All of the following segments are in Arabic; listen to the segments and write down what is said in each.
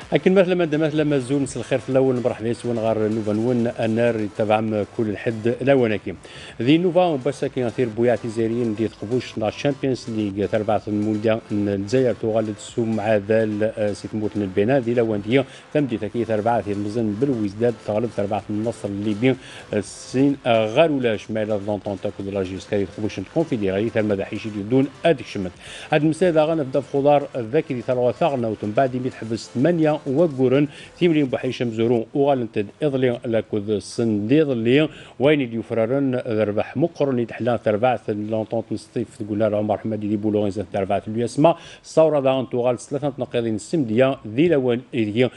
لكن مثلا ما زون الخير في الاول نبرح ليس ونغار نوفا نون النار يتبع كل الحد لاوناكي ذي نوفا بس كي غير بوياتي زيرين دي تقبوش نا الشامبيونز ليغ تربعة المونديال الجزائر تغلد سوم مع ذال سيت موتن البناء دي لاونديا تمدي تكي تربعة المزن بالوزداد تغلب تربعة النصر الليبي السين غارولا شمال لونتونتا كود لا جيسكا تقبوش كونفيديرالي تم دحيشي دون اديك شمت هاد المسائل غانا في خضار ذاك اللي ترى ثغنا وتم بعد يتحبس 8 وقرن تيمرين بحيشم زورون وغالنت اضلي لاكود السن دي ضلي وين اللي يفررن ذربح مقرن يتحلا تربعة لونطونت نصيف تقول لها عمر حمادي دي بولوريز تربعة الياسما الثورة دان تغال ثلاثة نقاضين السمدية ذي لون هي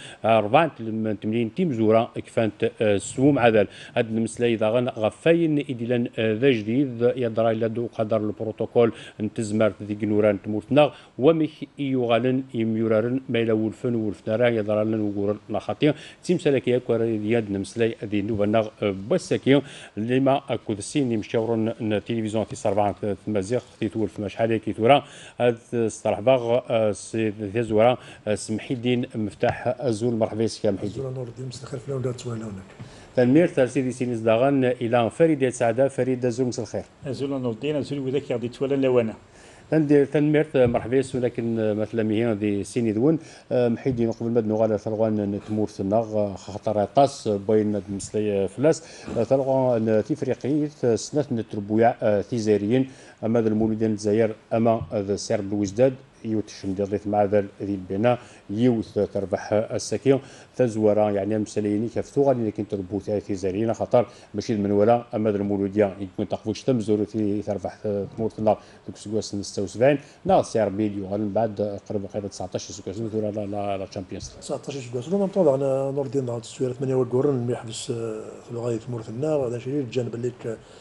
84 تيم زورا كفانت سوم عدل هاد المسألة إذا غن غفاين إدلان ذا جديد يدرى لدو قدر البروتوكول انتزمرت ذي جنوران تموتنا ومخ يغالن يميورارن ميلا ولفن ولفنارا يدرالن وقور نخاطيا تيم سلكيا كواريدياد نمسلاي ذي نوبنا بسكيا لما اكو السين يمشيورن التلفزيون في 4 مزيغ تيتور في مشحال كيتورا هاد الصراح باغ سي زورا سمحي الدين مفتاح الزول مرحبا بك محي الدين نور الدين مساء الخير في الاولاد تنمير ترسيدي سينيس داغن الى فريد سعاده فريد زول مساء الخير زول نور الدين زول وذاك يعطي تولا لوانا تنمير مرحبا بك ولكن مثلا مهين ذي سيني دون محيدين قبل ما نغال ثلغان تمور النغ خطر طاس بين المسلي فلاس ثلغان تفريقي سنه نتربويا تيزاريين اما المولودين الجزائر اما السرب الوجداد يوتشم ديالت مع ذا ذي البناء يوث تربح السكين تزورا يعني مسليني كفتوغا اللي كنت تربوت في زارينا خطر ماشي من ولا اما المولوديا يكون تقفوش تمزور في تربح تموت النار دوك سكواس 76 نا سي ار بي من بعد قرب قيد 19 سكواس ولا لا تشامبيونز 19 سكواس نو طبعا نور الدين ضغط السويره 8 والقرن يحبس في الغايه تمور النار هذا شيء الجانب اللي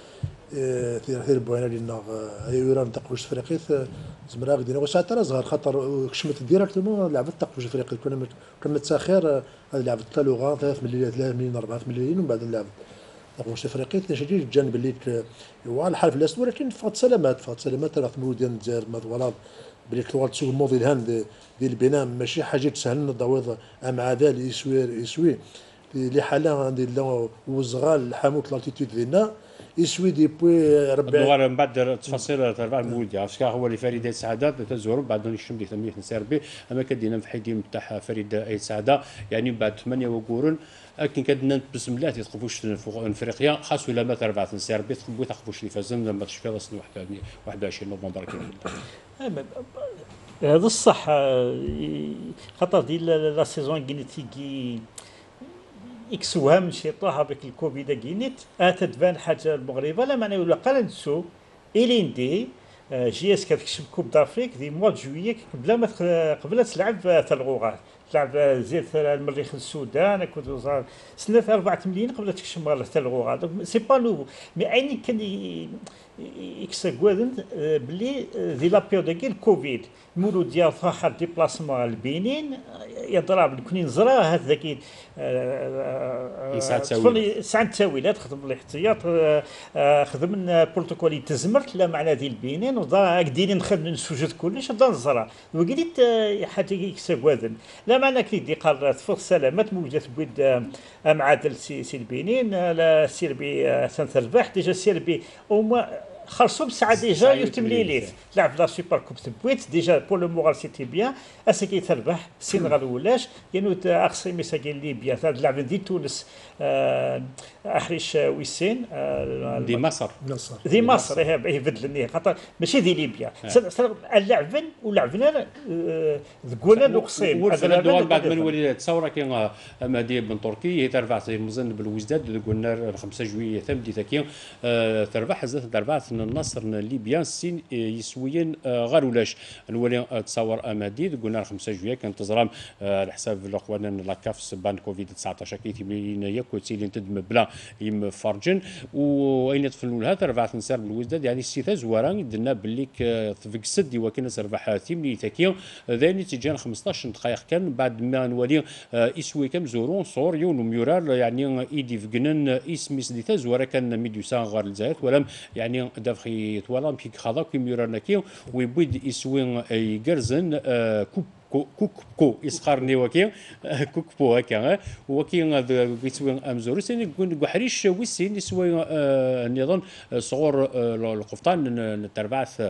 ثير بوينا لنا ايوران تقوش فريقيث زمرا غدينا وساعه ترى صغار خاطر كشمت ديريكتومون لعبت تقوش فريقيث كنا متساخر لعبت ثلاث لغات 3 مليون 3 مليون 4 مليون ومن بعد لعبت تقوش فريقيث نشجي الجانب اللي هو الحال في الاسد ولكن فقط سلامات راه ثمود ديال الجزائر مضوالات بلي تلغى تسوق الموضوع الهند ديال البناء ماشي حاجه تسهل الضويضه مع ذا يسوي اللي حاله عندي وزغال حاموت لالتيتود ديالنا يسوي دي بوي ربي من بعد تفاصيل تربع المولدي عرفت هو اللي فريد سعاده تزور بعد نشم دي ثمانية نسير به اما كدينا في حيدين تاع فريد اي سعاده يعني بعد 8 وقورن لكن كدنا بسم الله تقفوش في افريقيا خاصو لما تربع نسير به تقبو تقفوش لي فازن لما تشفي راسنا 21 نوفمبر هذا الصح خاطر ديال لا سيزون كينيتيكي اكسوها من شي طاحه بك الكوفيد كينيت تتبان حاجه المغربه لا معنى ولا قال نسو إليندي جي اس كتكشف كوب دافريك دي موا جويي قبل تلعب ثلغوغات تلعب زيد المريخ السودان كنت وزار سنه 4 مليون قبل تكشف مال ثلغوغات سي با نوفو مي عيني كان يكسكوادن بلي ذي لا بيريود كي الكوفيد المولود ديال فاخر ديبلاسمون البنين يضرب كوني نزرا هذا ذاك ساعه تاويلات خدم الاحتياط خدم بروتوكولي تزمرت لا معنى ذي البنين وضا ديرين نخدم نسوجد كلش دا نزرا وقلت حتى يكسكوادن لا معنى كي دي قال تفوق سلامات موجات بويد معادل سي البنين لا سيربي سنتربح ديجا سيربي او خلصوا بساعه ديجا يتمليليت لعب لا سوبر كوب بويت ديجا بور لو مورال سيتي بيان اسكي تربح السنغال ولاش يعني اقصي مساكين ليبيا لعب دي تونس احرش ويسين دي مصر دي مصر هي بدلني خاطر ماشي دي ليبيا اللعبن ولعبنا ذكونا نقصين هذا الدول بعد من ولي تصور كي مهدي بن تركي تربح مزن بالوجداد قلنا 5 جويلية ثمدي تكي تربح زاد تربح النصر ليبيا السين يسويين غير ولاش نولي تصور امادي قلنا 5 جويلية كانت تزرام على حساب الاخوان لاكاف سبان كوفيد 19 كي مليون ياكو تسيلين تدم بلا يم فرجن واين تفلوا لها تربع نسار بالوزداد يعني السيتا زواران درنا باللي فيك سدي وكنا تربح تيملي تكيو ذاني تيجان 15 دقائق كان بعد ما نولي يسوي كم زورون صور يون ميورال يعني ايدي فكنن اسمي سديتا زوارا كان ميدوسان غير الجزائر ولم يعني دافخي توالام كي خاضا كي ميورال نكيو ويبيد يسوي يقرزن كوب كوكبو يسقرني وكي كوكبو هكا وكي يسوي امزور سيني قحريش ويسين يسوي نظن صغور القفطان التربعث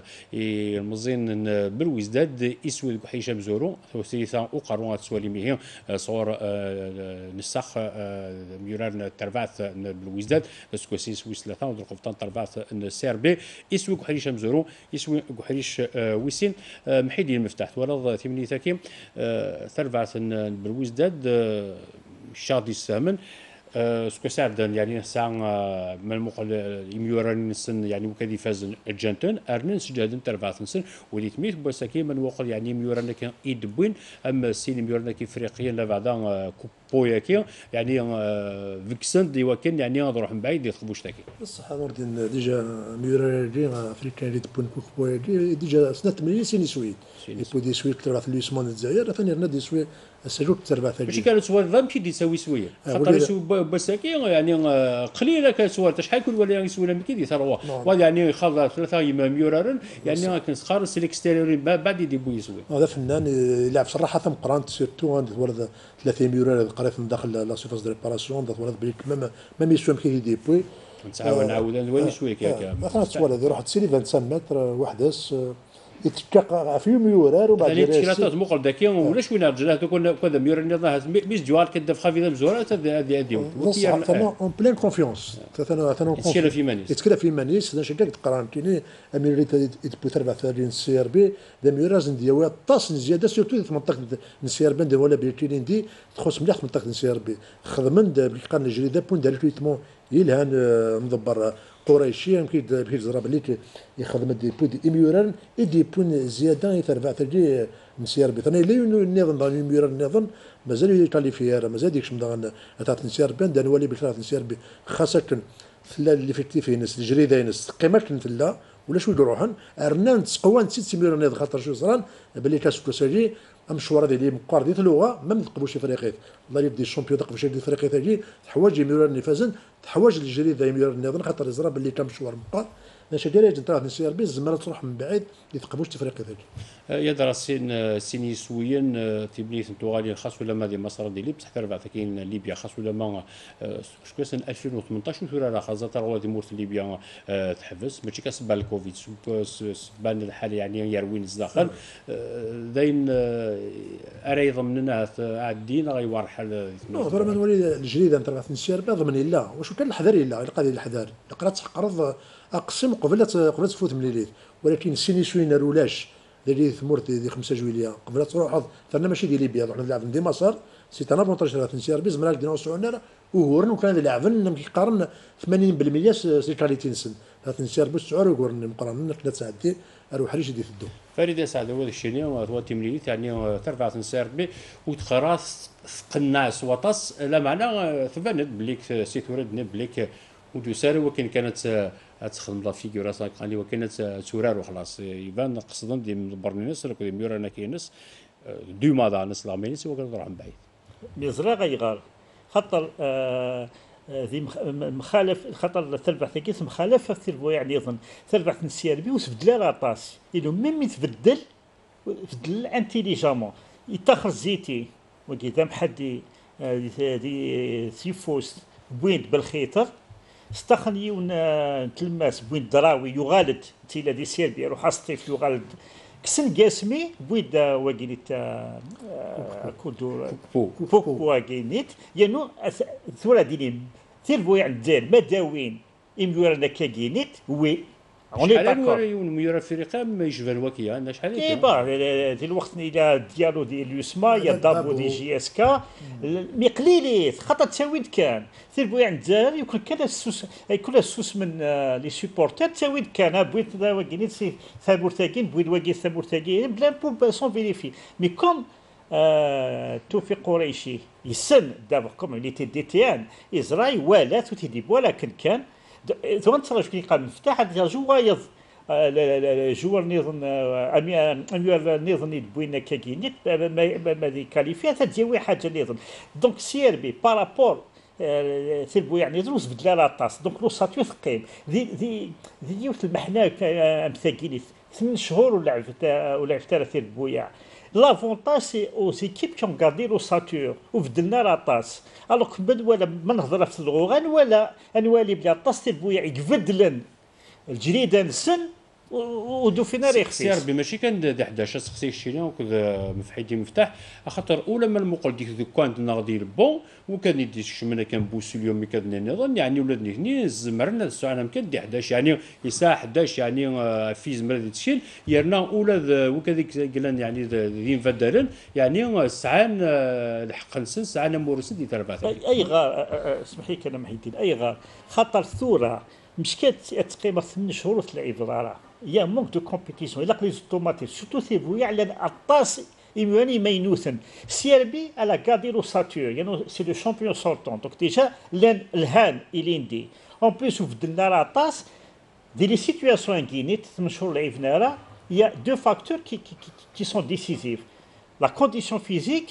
المزين بالوزداد يسوي قحريش امزورو وسيثا وقرون تسوالي ميه صغور نسخ ميران التربعث بالوزداد سكوسي سوي ثلاثه القفطان تربعث السيربي يسوي قحريش امزورو يسوي قحريش ويسين محيدين المفتاح ولد ثمانية ثاكي ثربعث بالوزداد شادي السامن سكو سعد يعني ساعة من المقل يميوران نسن يعني وكذي فاز الجنتون أرنن سجادن تربعث نسن ولي تميت بساكي من وقل يعني يميوران كان يدبوين أما سين يميوران كي فريقيا لبعدا كوبوياكي يعني فيكسن دي وكن يعني نروح من بعيد يخبوش تاكي بصح نوردين ديجا ميوران دي فريقيا اللي تبون كوبوياكي ديجا سنة 80 سين سويد يبودي سويد تربعث لويسمون الجزائر ثاني رنا دي سويد السجود تربعث ماشي كانت صور ضم كي يسوي سويه خاطر يسوي بساكي يعني قليله كصور شحال كل ولا يسوي لهم كي ثروه يعني يخلص ثلاثه ميورارن يعني كنسخر سيليكستيريور بعد يديبو يسوي هذا فنان يلعب صراحه ثم قرانت سيرتو عند ولد 3 ميورار قريت من داخل لا سيرفاس دو ريباراسيون ولد بريك ميم يسوي كي يديبوي نتعاون نعاود وين يسوي كيك مثلا تصور هذه روح تسيلي 25 متر وحدس يتكا في ميورار وبعد يعني تشيلاتات مقل داكيا ولاش وين رجلها كذا ميورار نظام مش جوال كدف خافي ذا مزورات هذه بصح انا اون بلين كونفيونس انا يتكلم في مانيس يتكلم في مانيس هذا شكاك تقرانتيني اميريت يتبو 34 سي ار بي دا ميوراز نديا طاس زياده سيرتو في منطقه السي ار بي ولا بيرتينين دي تخص مليح منطقه السي ار بي خدمن بالقرن الجديد بون دار تويتمون يلهان مدبر قريشي يمكن يزرب اللي يخدم دي بو دي ميوران دي بون زياده يتربع تجي نسير بي ثاني لي النظام ضاني ميوران النظام مازال يطالي فيها مازال ديكش مدان تاع نسير بان دان ولي بثلاث نسير بي خاصه اللي في ناس الجريده ناس قيمه لا ولا شو يروحن ارنا نتسقوا نسيت ميوران خاطر شو صران باللي كاسكو ساجي المشوار ديالي مقار ديال اللغه ما نقبلوا شي فريقيت الله يبدي الشامبيون تقبل شي فريقيت تاجي تحواج يميروا النفازن تحواج الجريده يميروا النظام خاطر يزرا باللي كان مشوار مقار ماشي داير تنطلع نسي ار بي الزمره تروح من بعيد يتقبلوش تفريقيت تاجي يدرس سيني سويا تبنيت نتوغالي خاص ولا ما دي مصر ديالي بصح تربع كاين ليبيا خاص ولا ما شكون سنه 2018 وثورة راه خاصه ترى دي مورت ليبيا تحبس ماشي كسبان الكوفيد سبان الحال يعني يروين الزاخر داين اري ضمننا عادين غيورحل نهضر من ولي الجريده نتاع نسير بي ضمن لا واش كان الحذر لا القضيه الحذر قرات تقرض اقسم قبل تفوت مليليت ولكن سيني سوين رولاش اللي ثمرت دي 5 جويليه قبل تروح ثنا ماشي ديال ليبيا رحنا نلعب دي مصر سي انا بونطاج نسير بي زمرال دينا وسعنا وهورن وكان يلعبن كيقارن 80% سي كاليتي نسن نسير بي سعور وقرن مقارنه 3 ساعات دي اروح ريش دي فدو فريد سعد هو الشيني هو تمليليت يعني تربع نسير بي وتخراس قناص وطس لا معنى ثبنت بليك سيت ولد بليك ودوساري وكان كانت تخدم لا فيغورا ساكاني وكانت سورار وخلاص يبان قصدهم دي برنينس ولا كي ميورانا كينس دو مادا نس لامينس وكنروح من بعيد بيزرا غيغار خاطر ذي مخالف خاطر تربح ثقيس مخالفه تربو يعني يظن تربح نسيربي وتبدل لاطاس يلو ميم يتبدل تبدل انتيليجامون يتاخر زيتي وكذا محدي دي سيفوس بوينت بالخيطر استخلي تلماس بوين دراوي يغالد تيلا دي سيربيا روح اسطيف يغالد كسن قاسمي بويد واقينيت كودو كوكو واقينيت يانو ثورة ديني تيربو يعني الجزائر ما داوين يميورنا كاكينيت وي شحال ميورا فريقا ما يشبه الوكيا عندنا شحال اي با في الوقت الى ديالو ديال اليوسما يا دابو دي جي اس كا مي قليليت خاطر تساويد كان تيربو يعني الجزائر يكون كذا السوس يكون السوس من لي سيبورتر تساويد كان بويت واكينيت سي ثابورتاكين بويد واكي ثابورتاكين بلا بو سون فيريفي مي كوم توفيق قريشي يسن دابا كومونيتي دي تي ان ازراي والات وتيدي ولكن كان ثوان ترى شكون قال مفتاح هذا جوايض جوار نظن امير نظن يدبوينا كاكينيت ما دي كاليفيا تديوي حاجه نظن دونك سير بي بارابور تلبو يعني دروس بدلا لاطاس دونك لو ساتيو ثقيل ذي يوت المحنا مثاقيني 8 شهور ولعب ثلاثة بويا. لافونتاج سي او زيكيب كي غادي لوساتور وبدلنا لاطاس الوغ قبل ولا ما نهضر في الغوغان ولا انوالي بلا طاس بويا يقفدلن الجريده نسن ودو فينا ريخ سي ربي ماشي كان د 11 سقسي الشيلان وكذا مفحيدي مفتاح خاطر اولا ما المقل ديك كوانت نغدي البون وكان يدي شمنا كان بوس اليوم مي كان نظن يعني ولادني هني زمرنا الساعه كان دي 11 يعني الساعه 11 يعني في زمر تشيل يرنا اولا وكذيك قلنا يعني دين فدارن يعني ساعه الحق نسن ساعه مورسن دي تربات اي غار اسمح لي كلام محيدين اي غار خاطر الثوره مشكات تقريبا 8 شهور تلعب راه يا مونك دو كومبيتيسيون الا قليت اوتوماتيك سورتو ثيبو يعلن الطاس يماني مينوثن سيربي على كاديرو ساتور يعني سي لو شامبيون سورتون دونك ديجا لان الهان اليندي اون بليس وفدلنا راه الطاس دي لي سيتوياسيون كينيت 8 شهور لعبنا راه يا دو فاكتور كي سون ديسيزيف لا كونديسيون فيزيك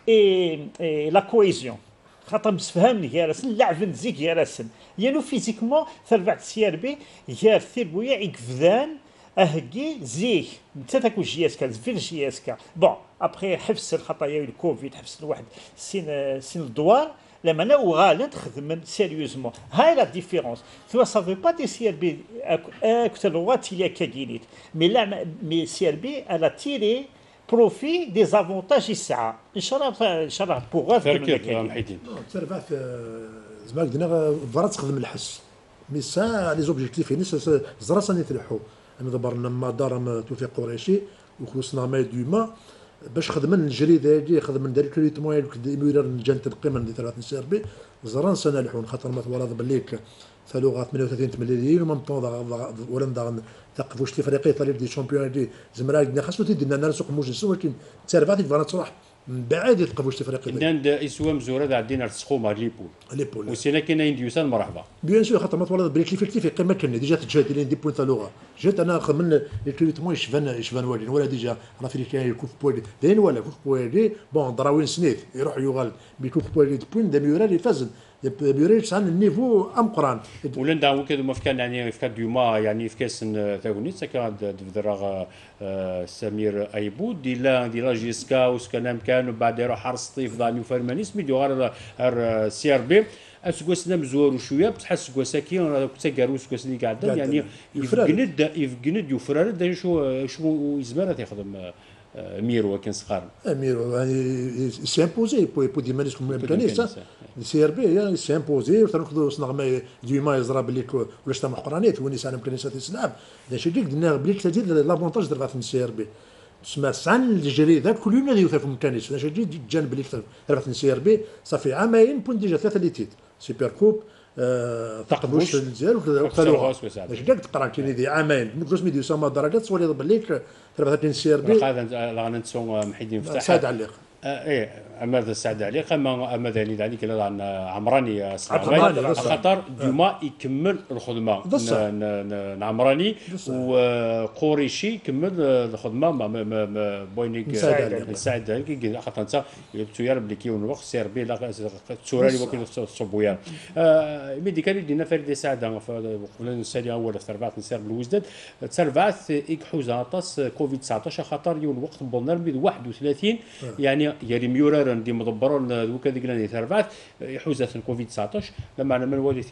اي لا كويزيون خاطر مسفهمني جالسن لعب نزيك جالسن يانو فيزيكمون ثربعت سيربي يا ثيربويا يكفذان اهكي زيك انت تاكل جياسكا زفير جياسكا بون ابخي حبس الخطايا الكوفيد حبس الواحد سين الدوار لما انا وغالد خدم سيريوزمون هاي لا ديفيرونس تو سافي با دي سيربي اكثر وقت اللي كاينيت مي لا مي سيربي على تيري بروفي دي زافونتاج الساعه ان شاء الله بوغ فركير محيدين تربعت زعما قلنا فرات تخدم الحس مي سا لي زوبجيكتيف يعني زرا ساني تلحو انا دابا ما دار توفيق قريشي وخصنا ما دوما باش خدمنا الجريده هادي خدمنا داري كريتمون يمير الجان تبقيما دي 3 سيربي زرا سنلحون خاطر ما توالد بالليك ثلوغات 38 مليون ومام طون ولا ندار تقفوش لي فريقي طالب دي شامبيون دي زمرا خاصو تدينا انا نسوق موجس ولكن تربعت فانا تروح من بعد يتقفوش لي فريقي عند اسوا مزوره عندنا رتسخو مع ليبول وسينا كاين ديوسان مرحبا بيان سور خاطر ما توالد بالليك في قيمه كان ديجا تجهد لين دي بوين ثلوغا جات انا خمن الكريتمون يشفان والين ولا ديجا راه في كاين الكوف بوين دين ولا كوف بوين بون دراوين سنيت يروح يغال بكوف بوين دي بوين اللي فازن بيوريش عن النيفو امقران ولندا وكذا ما كان يعني في ديوما يعني في كاس ثاغونيت كان دفدراغ سمير ايبود ديلا جيسكا وسكان كان وبعد يروح حرس طيف دانيو فرمانيس ميديو غير سي ار بي اسكوسنا مزور شويه بصح اسكوساكي انا كنت كارو اسكوسني قاعد يعني يفقند يفرر شو يزمر تخدم ميرو كان صغار ميرو يعني سيمبوزي بو ديما نسكم امكانيه سي ار بي سيمبوزي وتناخذوا صنع ديما يزرا بلي ولا شتا محقرانيت وني سان امكانيات تسلعب داك ديك دنا بلي تزيد لافونتاج درت في السي ار بي تسمى سان الجريده كل يوم يوثق في امكانيات داك ديك جان بلي درت في السي ار بي صافي عامين بون ديجا 3 لي تيت سوبر كوب تقبوش مزيان وثلوغ داك تقرا كاين دي عامين نقص ميديو سما درجات سوالي بالليك 30 سي ار بي هذا لا نتسون محيدين فتح سعد عليق ايه اما السعد عليق اما ذلك عليك عمراني خاطر ديما يكمل الخدمه عمراني وقريشي يكمل الخدمه بوينيك سعد عليق خاطر انت تسير بلي كيون الوقت سير بي لا تسوري وكيل الصبويان ميديكال دينا فريد سعد قبل نسالي اول في 4 نسير بالوزداد تسربعت يكحوزا طاس كوفيد 19 خاطر يون الوقت بولنا 31 يعني يري ميورر دي مدبرون دوكا ديك اللي تربعت يحوزات الكوفيد 19 لما انا من والدي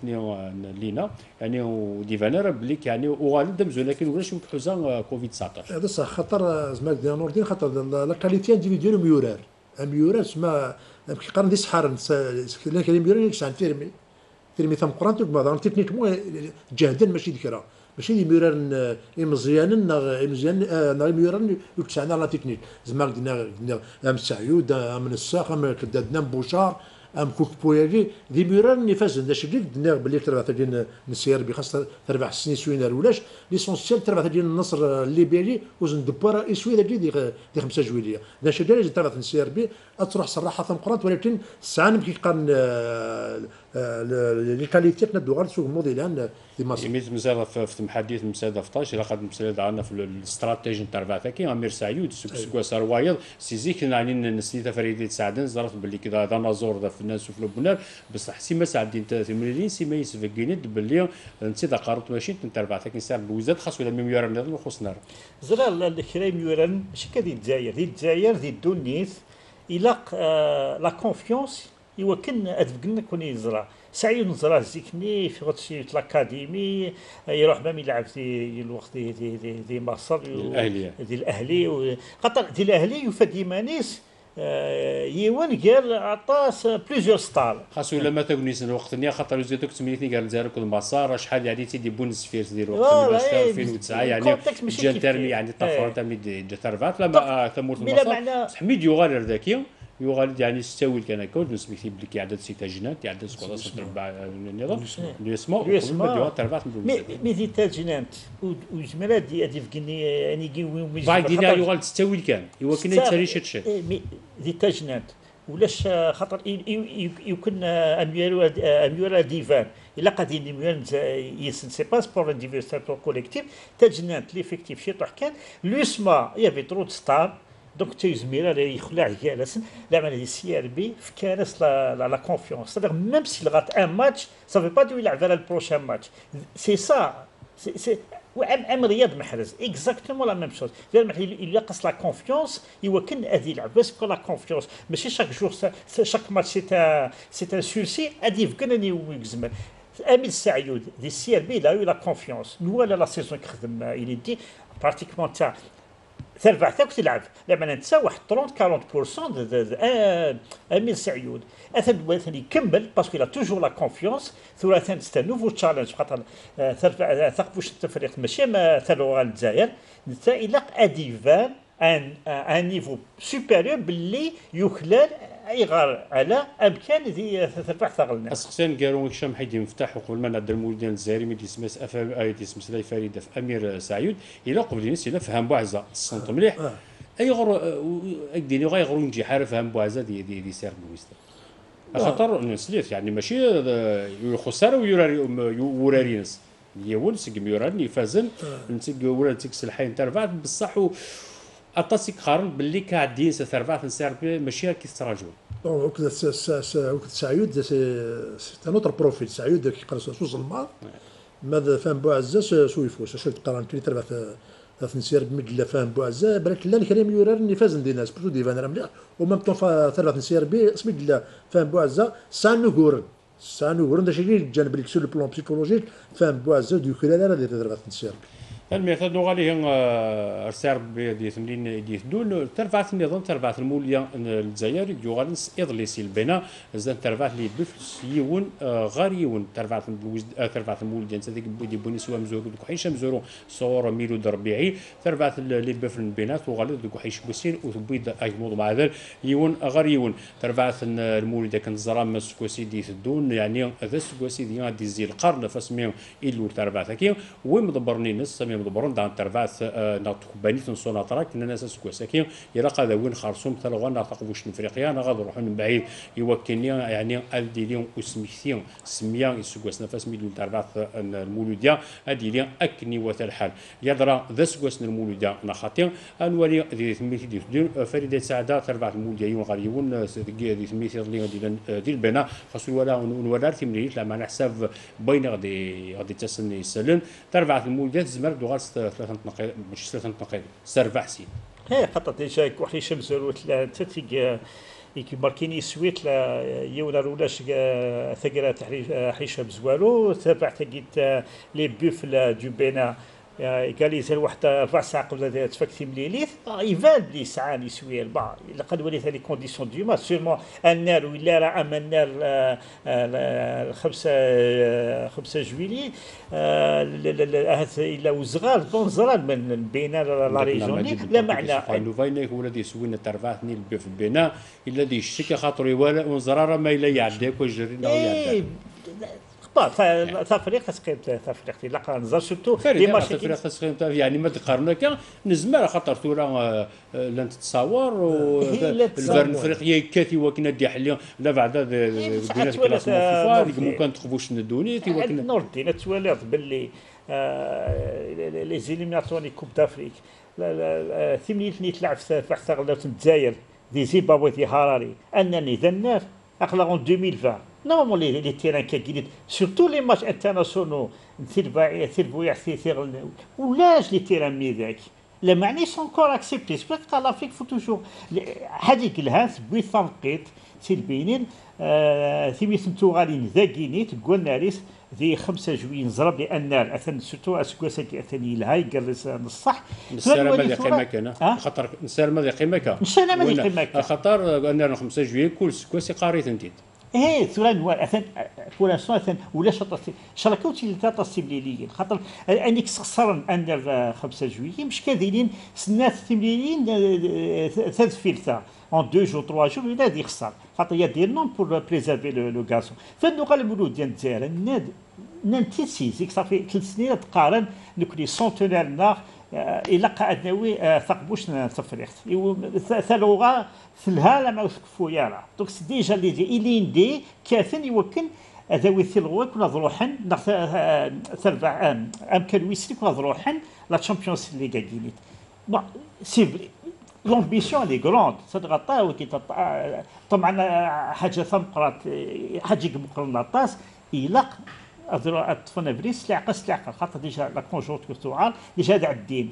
لينا يعني وديفانر بليك يعني وغالب دمزو لكن ولاش حوزه كوفيد 19 هذا صح خاطر زعما نور الدين خاطر لا كاليتي انديفيديول ميورر سما كيقارن دي سحار كاين ميورر يكسان تيرمي ثم قران تما تكنيك مو جهدا ماشي ذكرى ماشي ميوران مزيان مزيان ميوران يكسعنا لا تكنيك زعما قلنا ام سعيود ام الساق ام كدادنا بوشار ام كوك بويري دي ميوران نفازن داش اللي قلنا باللي تربع ديال السير بخاصه تربع سنين سوينار ولاش ليسونسيال تربع ديال النصر الليبيري وزن دبارة اسوي دي 5 جويليه داش اللي تربع السير بي تروح صراحه ثم قرات ولكن الساعه كيقارن لي كاليتي ندو غير سوق موديلان دي ماسي مازال في محدث مساده 11 لقد مساله عندنا في الاستراتيجي نتاع رباطاكي امير سعيود سكوا سروايض سيزيك يعني نسيت فريدي تساعدن زرت باللي كذا هذا نازور في الناس وفي البنار بصح سيما سعد انت تمرين سيما يسفكينيد باللي انت دا قارت ماشي انت 14 ساعه بوزاد خاص ولا ميم يورا نظام خصنا زرا الكريم يورا ماشي كدي الجزائر دي دونيث الى لا كونفيونس يوكن ادفكن كون يزرع سعيد نزرع زيكني في غتشي في الاكاديمي يروح مام يلعب في الوقت دي مصر الاهليه ديال الاهلي خاطر ديال الاهلي يفدي مانيس يوان قال عطاس بليزيور ستار خاصو لما تكونيس الوقت نيا خاطر زيدوك تمنيتني قال زارك المسار شحال يعني تيدي بونس فيرس ديال الوقت 2009 يعني جا ترمي يعني طفره تمي دي ترفات لما تمور المسار بصح ميديو غير ذاكيه يغالد يعني ستاوي كان كود نسميتي بلي عدد سيتاجينات عدد سكولا تربع النظام اليسما تربع مي دي تاجينات وجمالات دي فكني يعني باغي دينا يغالد ستاوي كان هو كنا يتساليش هادشي مي دي تاجينات ولاش خاطر يمكن اميورا ديفان الا قاعدين يميون يسن سي با سبور انديفيدوال كوليكتيف تاجينات ليفيكتيف شي طرح كان اليسما يافي ترو ستار دونك تيزميرا اللي يخلع جالس لا معنى دي سي ار بي في كارث لا كونفيونس سافير ميم سي لغات ان ماتش سافي با دو يلعب على البروشان ماتش سي سا سي عام رياض محرز اكزاكتومون لا ميم شوز il يقص لا كونفيونس يوكن ادي يلعب بس بور لا كونفيونس ماشي شاك جور شاك ماتش سي ان سورسي ادي يفكنني ويكزمر امين سعيود دي سي ار بي لا لا كونفيونس ولا لا سيزون كخدم الي دي براتيكمون تاع ثربع تاك تلعب لما ننسى واحد 30 40% امير سعيود ثاني يكمل باسكو لا توجور لا كونفيونس ثلاثا ستا نوفو تشالنج خاطر ثقفوش التفريق ماشي ما ثلوا الجزائر نتا الى اديفان ان نيفو سوبيريور باللي يخلال يغار على امكان دي تربح ثغلنا اسقسان قالوا هشام حيدي مفتاح وقبل ما نعدل المولدين الجزائري ميدي سماس ايدي سمس لاي فريده في امير سعيود الى قبل الناس الى فهم بوعزه الصنط مليح اي غر اكديني غيغرو نجي حارف فهم بوعزه دي سير بويست خاطر نسليت يعني ماشي خساره ويوراري ناس يول سقم يوراني فازن نتيك ولا نتيك سلحين ترفعت بصح أتصيك خارن باللي كعدين سترفع في السيربي ماشي كي تراجعوا. وقت سعيود سي نوتر بروفيل سعيود كيقرا سوز الماء ماذا فهم بوعزاز شو يفوز شو تقرا كي تربع في نسير مدلا فهم بوعزاز بالك لا الكريم يورار اللي فاز ندير ناس بلو ديفان راه مليح ومام طون ثلاث نسير بي سميت لا فهم بوعزاز سانو غورن داك الشيء اللي جانب لك سو لو بلون بسيكولوجيك فهم بوعزاز دو كلا اللي تضرب في نسير الميثود نغالي السرب دي ثمرين دي دون ترفعت النظام ترفعت المولية الجزائري يغالنس إضليسي البناء زاد ترفعت لي بفلس يون غاريون ترفعت ترفعت المولية نتا دي بوني سوا مزورو دوك حيش مزورو صور ميلو دربيعي ترفعت لي بفل البناء وغالي دوك حيش بوسين وتبيض أجمود مع ذلك يون غاريون ترفعت المولية كان زرام سكوسي دي دون يعني ذا سكوسي دي زي القرن فاسميو إلو ترفعت كي ومدبرني نص مدبرون دان ترفعت ناطق بنيت نصوناطراك كنا ناس سكوساكي يلا قادا وين خرصوم ثلغوا ناطق واش نفريقيا انا غادي نروحوا من بعيد يوكلني يعني الديليون وسميتيون سميا يسكوس نفس ميدو ترفعت المولوديا اديليون اكني وتلحال يضرا ذا سكوس المولوديا نخاطي انوري دي ثميتي دي فريده سعاده ترفعت المولوديا يون غاديون دي ثميتي ديال البناء خاصو ولا ثمريت لما نحسب بين غادي تسني سلن ترفعت المولوديا تزمر دوغاس ثلاثه نقيض مش ثلاثه نقيض سرفع حسين هي خاطر ديجا وحدي شمس ثلاثه تيك كي ماركيني سويت لا يولا رولاش ثقيله حيشه بزوالو تبع تقيت لي بوفل دو بينا قال لي سال واحد 4 ساعات قبل تفكتي مليليث يفان بلي ساعه يسوي البعض لقد وليت لي كونديسيون دو ماتش سيرمون النار ولا راه اما النار 5 جويلي الا وزغال دون زرال من بين لا ريجون لا معنى نوفاينيك ولدي سوينا ترفعتني في البناء الا دي الشكا خاطري ولا وزراره ما الا يعداك وجرينا ويعداك تفريق تسقيم تفريق لا نزار سورتو دي ماشي تفريق تسقيم يعني ما تقارنا كان نزمر خاطر تورا لان تتصور والفرن الافريقيه كاتي وكنا دي حلي لا بعد بينات كلاس ممكن تخبوش ندوني تي وكنا نور الدين تواليض باللي لي زيليميناتوري كوب دافريك ثمنيتني تلعب في حتى غلبت الجزائر دي زيمبابوي دي هراري انني ذناف اقلا en 2020 نورمالمون لي تيران كاكينيت سورتو لي ماتش انترناسيونو ولاش لي تيران ميداك لا معنيش انكور اكسبتي سباك قال لافريك فو توجور حاجه لها تبوي تنقيط سي البينين ثمي ثمتو غالين ذاكينيت قلنا ريس ذي 5 جويي نزرب لان اثن سورتو اسكواساكي اثني الهاي قرس نصح نسال ماذا قيمك انا خاطر نسال ماذا قيمك نسال ماذا قيمك خاطر قلنا 5 جويي كل سكواسي قاريت انت ايه ثوران اثن بولاسون اثن ولا شركوتي تاطاسيبليليين خاطر انك خسرن ان 5 جويي مش كاذلين سنات ثمليين ثلاث فيلتا en 2 jours 3 jours il a dit ça خاطر يدير نون بور بريزيرفي لو غاسون فالنقطه المولود ديال الجزائر نانتي سيزيك صافي 3 سنين تقارن نكوني سونتونيرنا الى قعدناوي ثقبوش تفريخت ثلغه في الهاله ما وثقفوا يارا دونك ديجا اللي دي الين دي كاثن يمكن ذوي ثلغه كنا ضروحن ثربع امكن ويسلي كنا ضروحن لا تشامبيونز ليغ كاينيت بون سي لومبيسيون لي غروند تتغطى وكي طبعا حاجه ثمقرات حاجه مقرن الطاس الى اطفنا بريس لعقس خاطر ديجا لا كونجونكتورال ديجا تاع الدين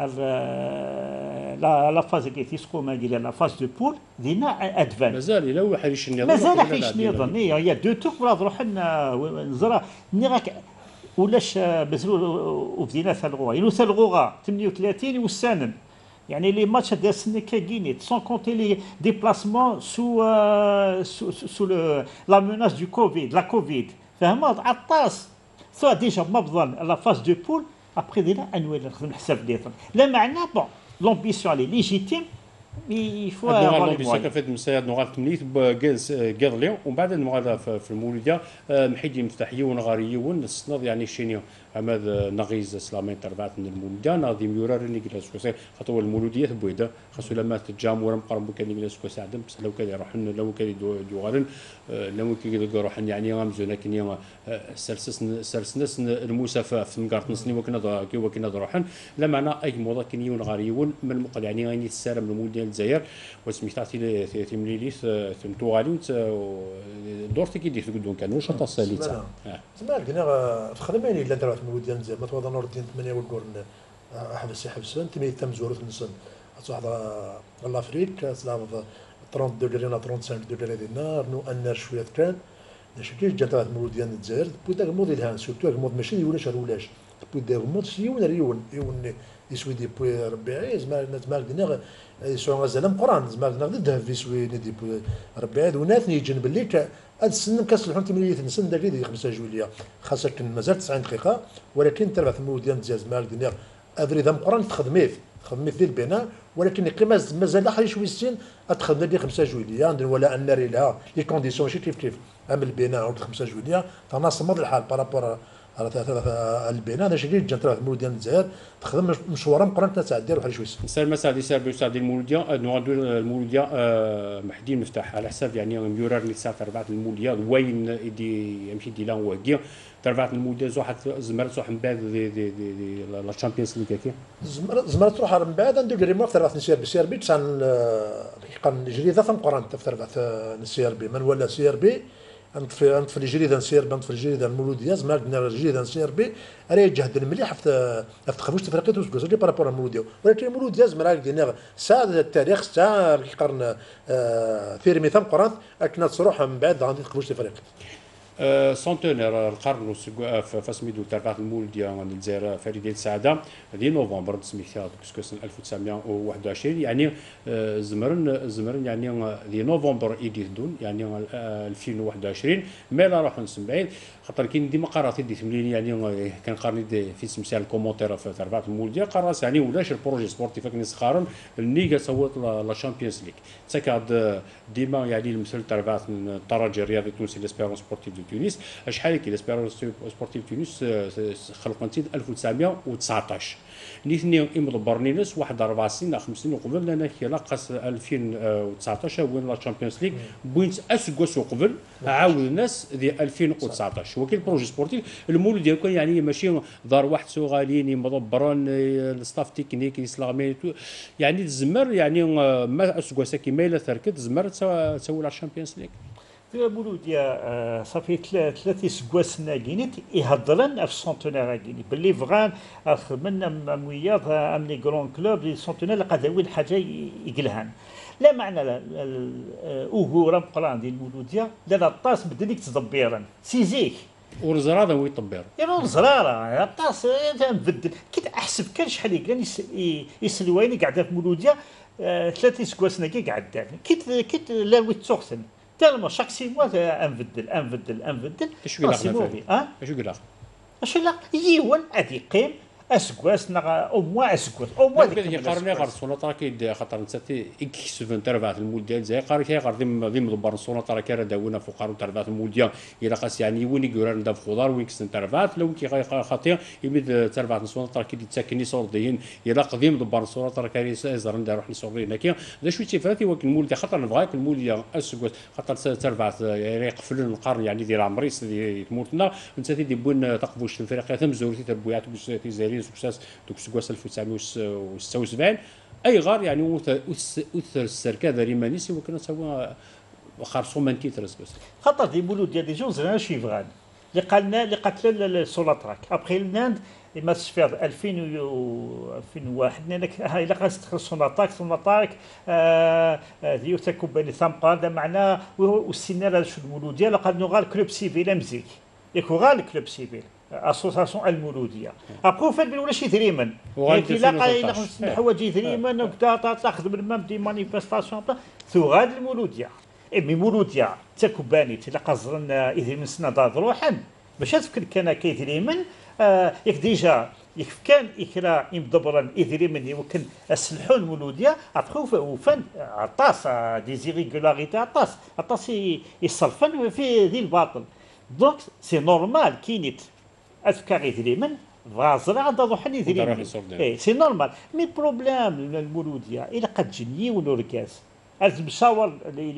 لا فاز كي تيسقو ما ديال لا فاز دو بول دينا ادفان مازال الا واحد يشني مازال حيش نظن هي دو تور ولا نروح نزرا نراك ولاش بزرو وبدينا ثلغوها يلو ثلغوها 38 والسنن يعني لي ماتش ديال السنه كاينين سون كونتي لي ديبلاسمون سو لا ميناس دو كوفيد لا كوفيد فهمت عطاس سوا ديجا ما بظن لا فاز دو بول ابخي دينا انويل نخدم حساب ديتر لا معنى بون لومبيسيون لي ليجيتيم il faut avoir les moyens كيف مساعد نغال تمليت بقاض ومن بعد نغال في المولوديه محيدي مفتاحيه ونغاريه ونصنض يعني الشينيو عماد نغيز سلامين تربعت من المولوديه ناضي ميورار اللي جلاس كوسي خاطر المولوديه بويده خاصو لما تجام ورا مقرب كان جلاس كوسي عدم بس لو كان يروح لو كان دوغارن لو كان يروح يعني غامزونا كان سلسنس الموسى في مقارت نصني وكنا روحن لا معنى اي موضه كان يونغاريون من المقل يعني غادي تسالم المولوديه الجزائر وسميتاتي تيمليليث تنتوغالي دورتي كي دير تقدون كان واش تصاليتا زعما قلنا تخدمين الا درات المولود ديال الجزائر ما توضا نور الدين 8 والكورن حبسن تمي تم زورت نسن واحد لافريك سلام 30 دوغري 35 دوغري ديال نو انر شويه كان شكل جات المولود ديال الجزائر بودا المود الهان سورتو المود ماشي ولاش ولاش بودا المود شيون ريون يسوي دي بوي ربيعي زعما قلنا يسوي غزال قران زعما قلنا ضد في سوي دي بوي ربيعي وناثني يجن باللي هاد السن كاس الحون تمليت نسن داكي دي 5 جويليه خاصه مازال 90 دقيقه ولكن تربع المولود ديال الجزائر زعما قلنا افري ذا قران تخدميه ديال البناء ولكن قيمه مازال حالي شويه السن تخدم ديال 5 جويليه ولا ان ناري لها لي كونديسيون ماشي كيف عمل البناء عود 5 جويليه تناصمد الحال بارابور على البناء هذا شيء جات المولود ديال الجزائر تخدم مشوار مقرن تاع دير واحد شويه سال مساعد سال بيساعد المولوديه نوادو المولوديه محدي مفتاح على حساب يعني ميورار اللي ساعه ربعه المولوديه وين يدي يمشي دي لا واقي تربعت المولوديه زوحت زمرت صح من بعد لا تشامبيونز ليغ كي زمرت تروح من بعد ندير ريمور تربعت نسير بي تاع كان جريده ثم قران تربعت نسير بي من ولا سير بي انت في الجريده نسير بنت في الجريده المولوديه زعما قلنا الجريده نسير بي راه جهد مليح في تخرج تفرقيت وسكوز لي بارابور المولوديه ولكن المولوديه زعما قلنا ساعه التاريخ تاع القرن ثيرمي ثم قران كنا تروح من بعد غادي تخرج تفرقيت سنتونير القرن فاسميدو تاع المولوديه الجزائر فريدة السعاده دي نوفمبر سميتها كسكو 1921 يعني زمرن يعني دي نوفمبر يديدون يعني 2021 مالا راح نسمعين خاطر كاين ديما قرارات دي تملين يعني كان قارني في سمسال الكومونتير في تربعه المولوديه قررت يعني ولاش البروجي سبورتيف كان يسخرن النيغا صوت لا شامبيونز ليغ تاكاد ديما يعني المثل تربعه الترجي الرياضي التونسي ليسبيرونس سبورتيف دو تونس شحال كي ليسبيرونس سبورتيف تونس خلقت 1919 الاثنين يمضبرني ناس واحد 4 سنين 5 سنين قبل لنا كي لقص 2019 وين لا تشامبيونز ليغ بوينت اسكو قبل عاود الناس ديال 2019 وكيل بروجي سبورتيف المولود ديالو كان يعني ماشي دار واحد صغالين مضبران الستاف تكنيك اسلامي يعني الزمر يعني ما اسكو كيما الا تركت زمر تسوي لا تشامبيونز ليغ مولوديا صافي ثلاثة سكواس ناقينيت يهضرن في السونتونير كيني باللي فغان خدمنا موياض ام لي كرون كلوب لي سونتونير اللي قد وين حاجه يقلهان لا معنى اوغو راه مقران ديال المولوديا لا طاس بدليك تدبيرا سيزيك ورزرا هذا هو يطبر يرون زراره طاس نبدل كي احسب كان شحال كان يسلويني قاعده في مولوديا ثلاثة سكواس ناقي قاعد كيت لا ويت سوختن تالمو شاك سي موا انبدل اش يقول اش يقول اش لا يوان غادي يقيم اسكواس او موا اسكواس او موا يقارني غير السوناطرا كيد خاطر نتا اكسفن تربعت المول ديال زي قاري غير ذي مدبر السوناطرا كي راه داونا فوق قارو تربعت المول ديال الى خاص يعني وين يقول ندا في خضار وين كسن تربعت لو كي خاطر يمد تربعت السوناطرا كي تساكني صوردين الى قديم مدبر السوناطرا كاري زر ندا روح نصوري هناك ذا شويه تيفاتي ولكن المول ديال خاطر نبغاك المول ديال اسكواس خاطر تربعت يقفل القرن يعني ديال عمريس ديال تموتنا نتا تيدي بون تقبوش في افريقيا ثم زورتي تربويات تيزاري سكساس دوكسكواس 1976 اي غار يعني اثر السركه ذا ريمانيسي وكنا سوا خرصو من تيترس بس خاطر دي مولود ديال دي جون زرنا شي فغان اللي قتل السولاتراك ابخي الناند ما تشفيض 2001 هناك هاي لا قاست سوناتاك ديو تكوباني ثامقا هذا معناه والسينار شو المولود ديال قال نغال كلوب سيفيل مزيك ياكو غال كلوب سيفيل اسوساسيون المولوديه ابخو فات ولا شي دريمن كي لاقا الحوايج دريمن وكذا تاخذ من مام دي مانيفيستاسيون ثغاد المولوديه مي مولوديه تكوباني تلقى زرن اذا من سنه دار روحا باش تفكر كان كيدريمن ياك ديجا كان إكرا يمدبرا إذريمن يمكن السلحون المولودية أبخو وفن عطاس دي زيريغولاريتي عطاس يصلفن في ذي الباطل دونك سي نورمال كينيت أفكار إذريمن فازرع عندها روحني إذريمن سي نورمال مي بروبليم المولودية إلا قد جني ونوركاس المشاور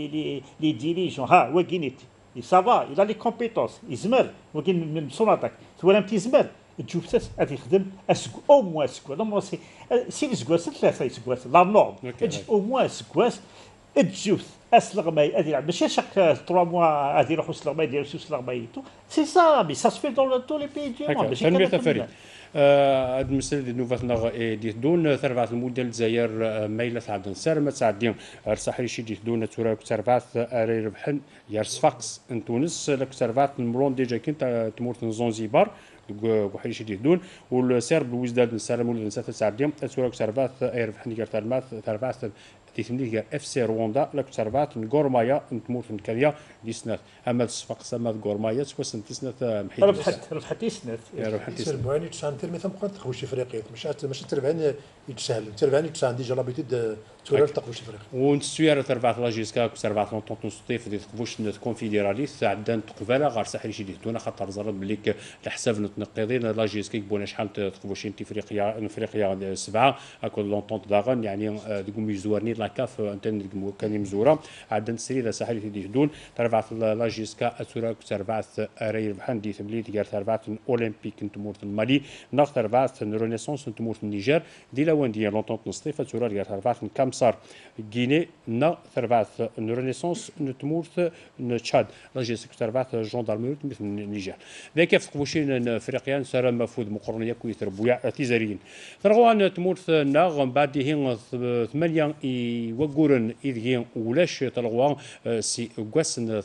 لي ديريجون ها وكينيت سافا إلا لي كومبيتونس يزمر ولكن من صورتك ولم تيزمر تشوف غادي يخدم او موا سكواس نو سي سكواس ثلاثه سكواس لا نورم او موا سكواس تشوف اسلغماي غادي يلعب ماشي شاك 3 موا غادي يروحوا سلغماي ديالو سلغماي سي سا مي سا سفي دون تو لي بي دي موند ماشي كان فريد هاد المسألة ديال نوفاتنا دي دون ثرفات المول ديال الجزائر مايلة عبد النصر ما تعديهم رصاحي شي دي دون تورا ثرفات ري ربحن يا صفاقس ان تونس لك ثرفات المرون ديجا كنت تمورت زنزبار وحيد شي دون والسير بالوزداد السلام ولا نسات تعديهم تورا ثرفات اي ربحن ديال ثرفات تيتملي اف سي رواندا لك ثرفات غورمايا تمورت كاليا دي سنات اما الصفاقس اما غورمايا تواس سنات محيد ربحت سنات ربحت سنات تسعن ترمي ثم قد تخوش افريقيا ماشي تربعين يتسهل تربعين تسعن ديجا لابيتود تورا تخوش افريقيا ونستوير تربعت لاجيسكا كسربعت لونطون نصطيف دي تخوش كونفيدراليس عندنا تقباله غير ساحل شي دون خاطر زرب بليك الحساب نتنقضين لاجيسكا بونا شحال تخوشين افريقيا 7 اكل لونطون داغن يعني تقوم يزورني لا كاف انت كان مزوره عندنا سريده ساحل دي دون تربعت لاجيسكا اسورا كسربعت ري بحال دي تملي ديال تربعت اولمبيك نتمورت المالي ناخ تربعت رينيسونس نتمورت النيجر دي لوان ديال لونطون نصطيف اسورا ديال تربعت كامصار غيني نا تربعت رينيسونس نتمورت تشاد لاجيسكا تربعت جوندارميري مثل النيجر ذاك كيف تقوشين افريقيا سرا مفود مقرنيه كويتر بويا تيزاريين ترغوان تمورت ناغ بعدين 8 يوغورن اذ ولاش تلغوا سي غواسن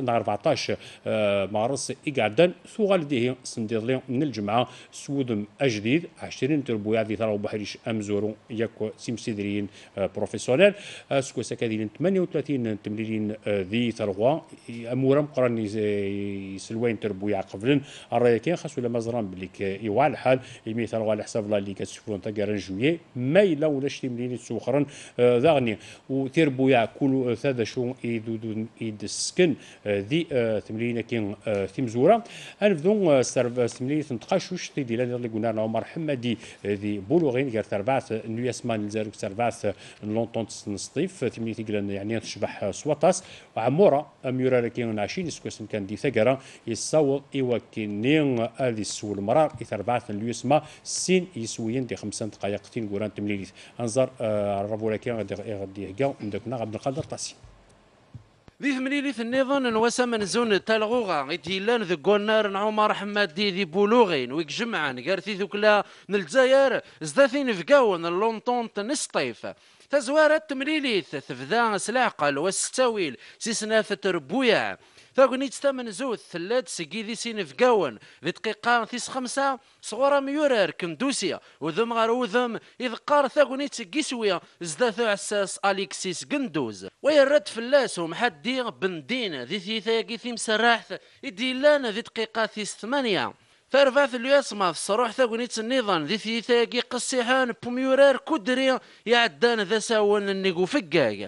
14 مارس يقعدن سوغال ديه سنديرلي من الجمعه سودم اجديد 20 تربويا ذي تراو بحريش امزورو ياكو سيمسيدريين بروفيسيونيل سكو سكادين 38 تمريرين ذي تلغوا امورا مقرن يسلوين تربويا قبلن الرايكين خاصو لما زران بليك يوعى الحال يمي تلغوا على حساب لا اللي كتشوفون تاكارن جويي مايلا ولاش تمريرين تسوخرن ذاغني وتربويا كل ثلاثة شو يدسكن ذي تمرين كين تمزورة أنفذون تمرين تنتقاشوش تيدي لنا اللي قلنا عمر حمدي ذي بولوغين غير تربعت نياسمان الزارك تربعت لونطون نصطيف تمرين تيقلن يعني تشبح سواطاس وعمورة أميورا لكين عشين سكوسن كان دي ثقرة يصور إيواكينين هذه السول مرار يتربعت اليوسما سين يسويين دي 5 دقائق قران تمرين أنظر الربو لكين غادي هكا عندنا عبد القادر طاسي ذي ثمليليث النظام نواسا من زون تالغوغا يديلان ذي قولنار عمر حمادي ذي بولوغين ويك جمعان قارثي ذوكلا نلجزاير زداثين فقاون اللونطون تنسطيف تزوارة تمليليث تفذا سلاقل والستاويل سيسناث تربويا ثاقنيت ثمن زوث ثلاث سقيذي سين فقاون ذي دقيقة ثيس خمسة صغورة ميورار كندوسيا وذم غار وذم إذ قار ثاقنيت قيسويا زداثو عساس أليكسيس قندوز ويرد فلاس ومحدي بندين ذي ثيثاقي ثيم سراحث إديلان ذي دقيقة ثيس ثمانية فارفاث الياسما في الصروح ثاقنيت النظام ذي ثيثاقي قصيحان بوميورار كدري يعدان ذا ساون النيقو فقاق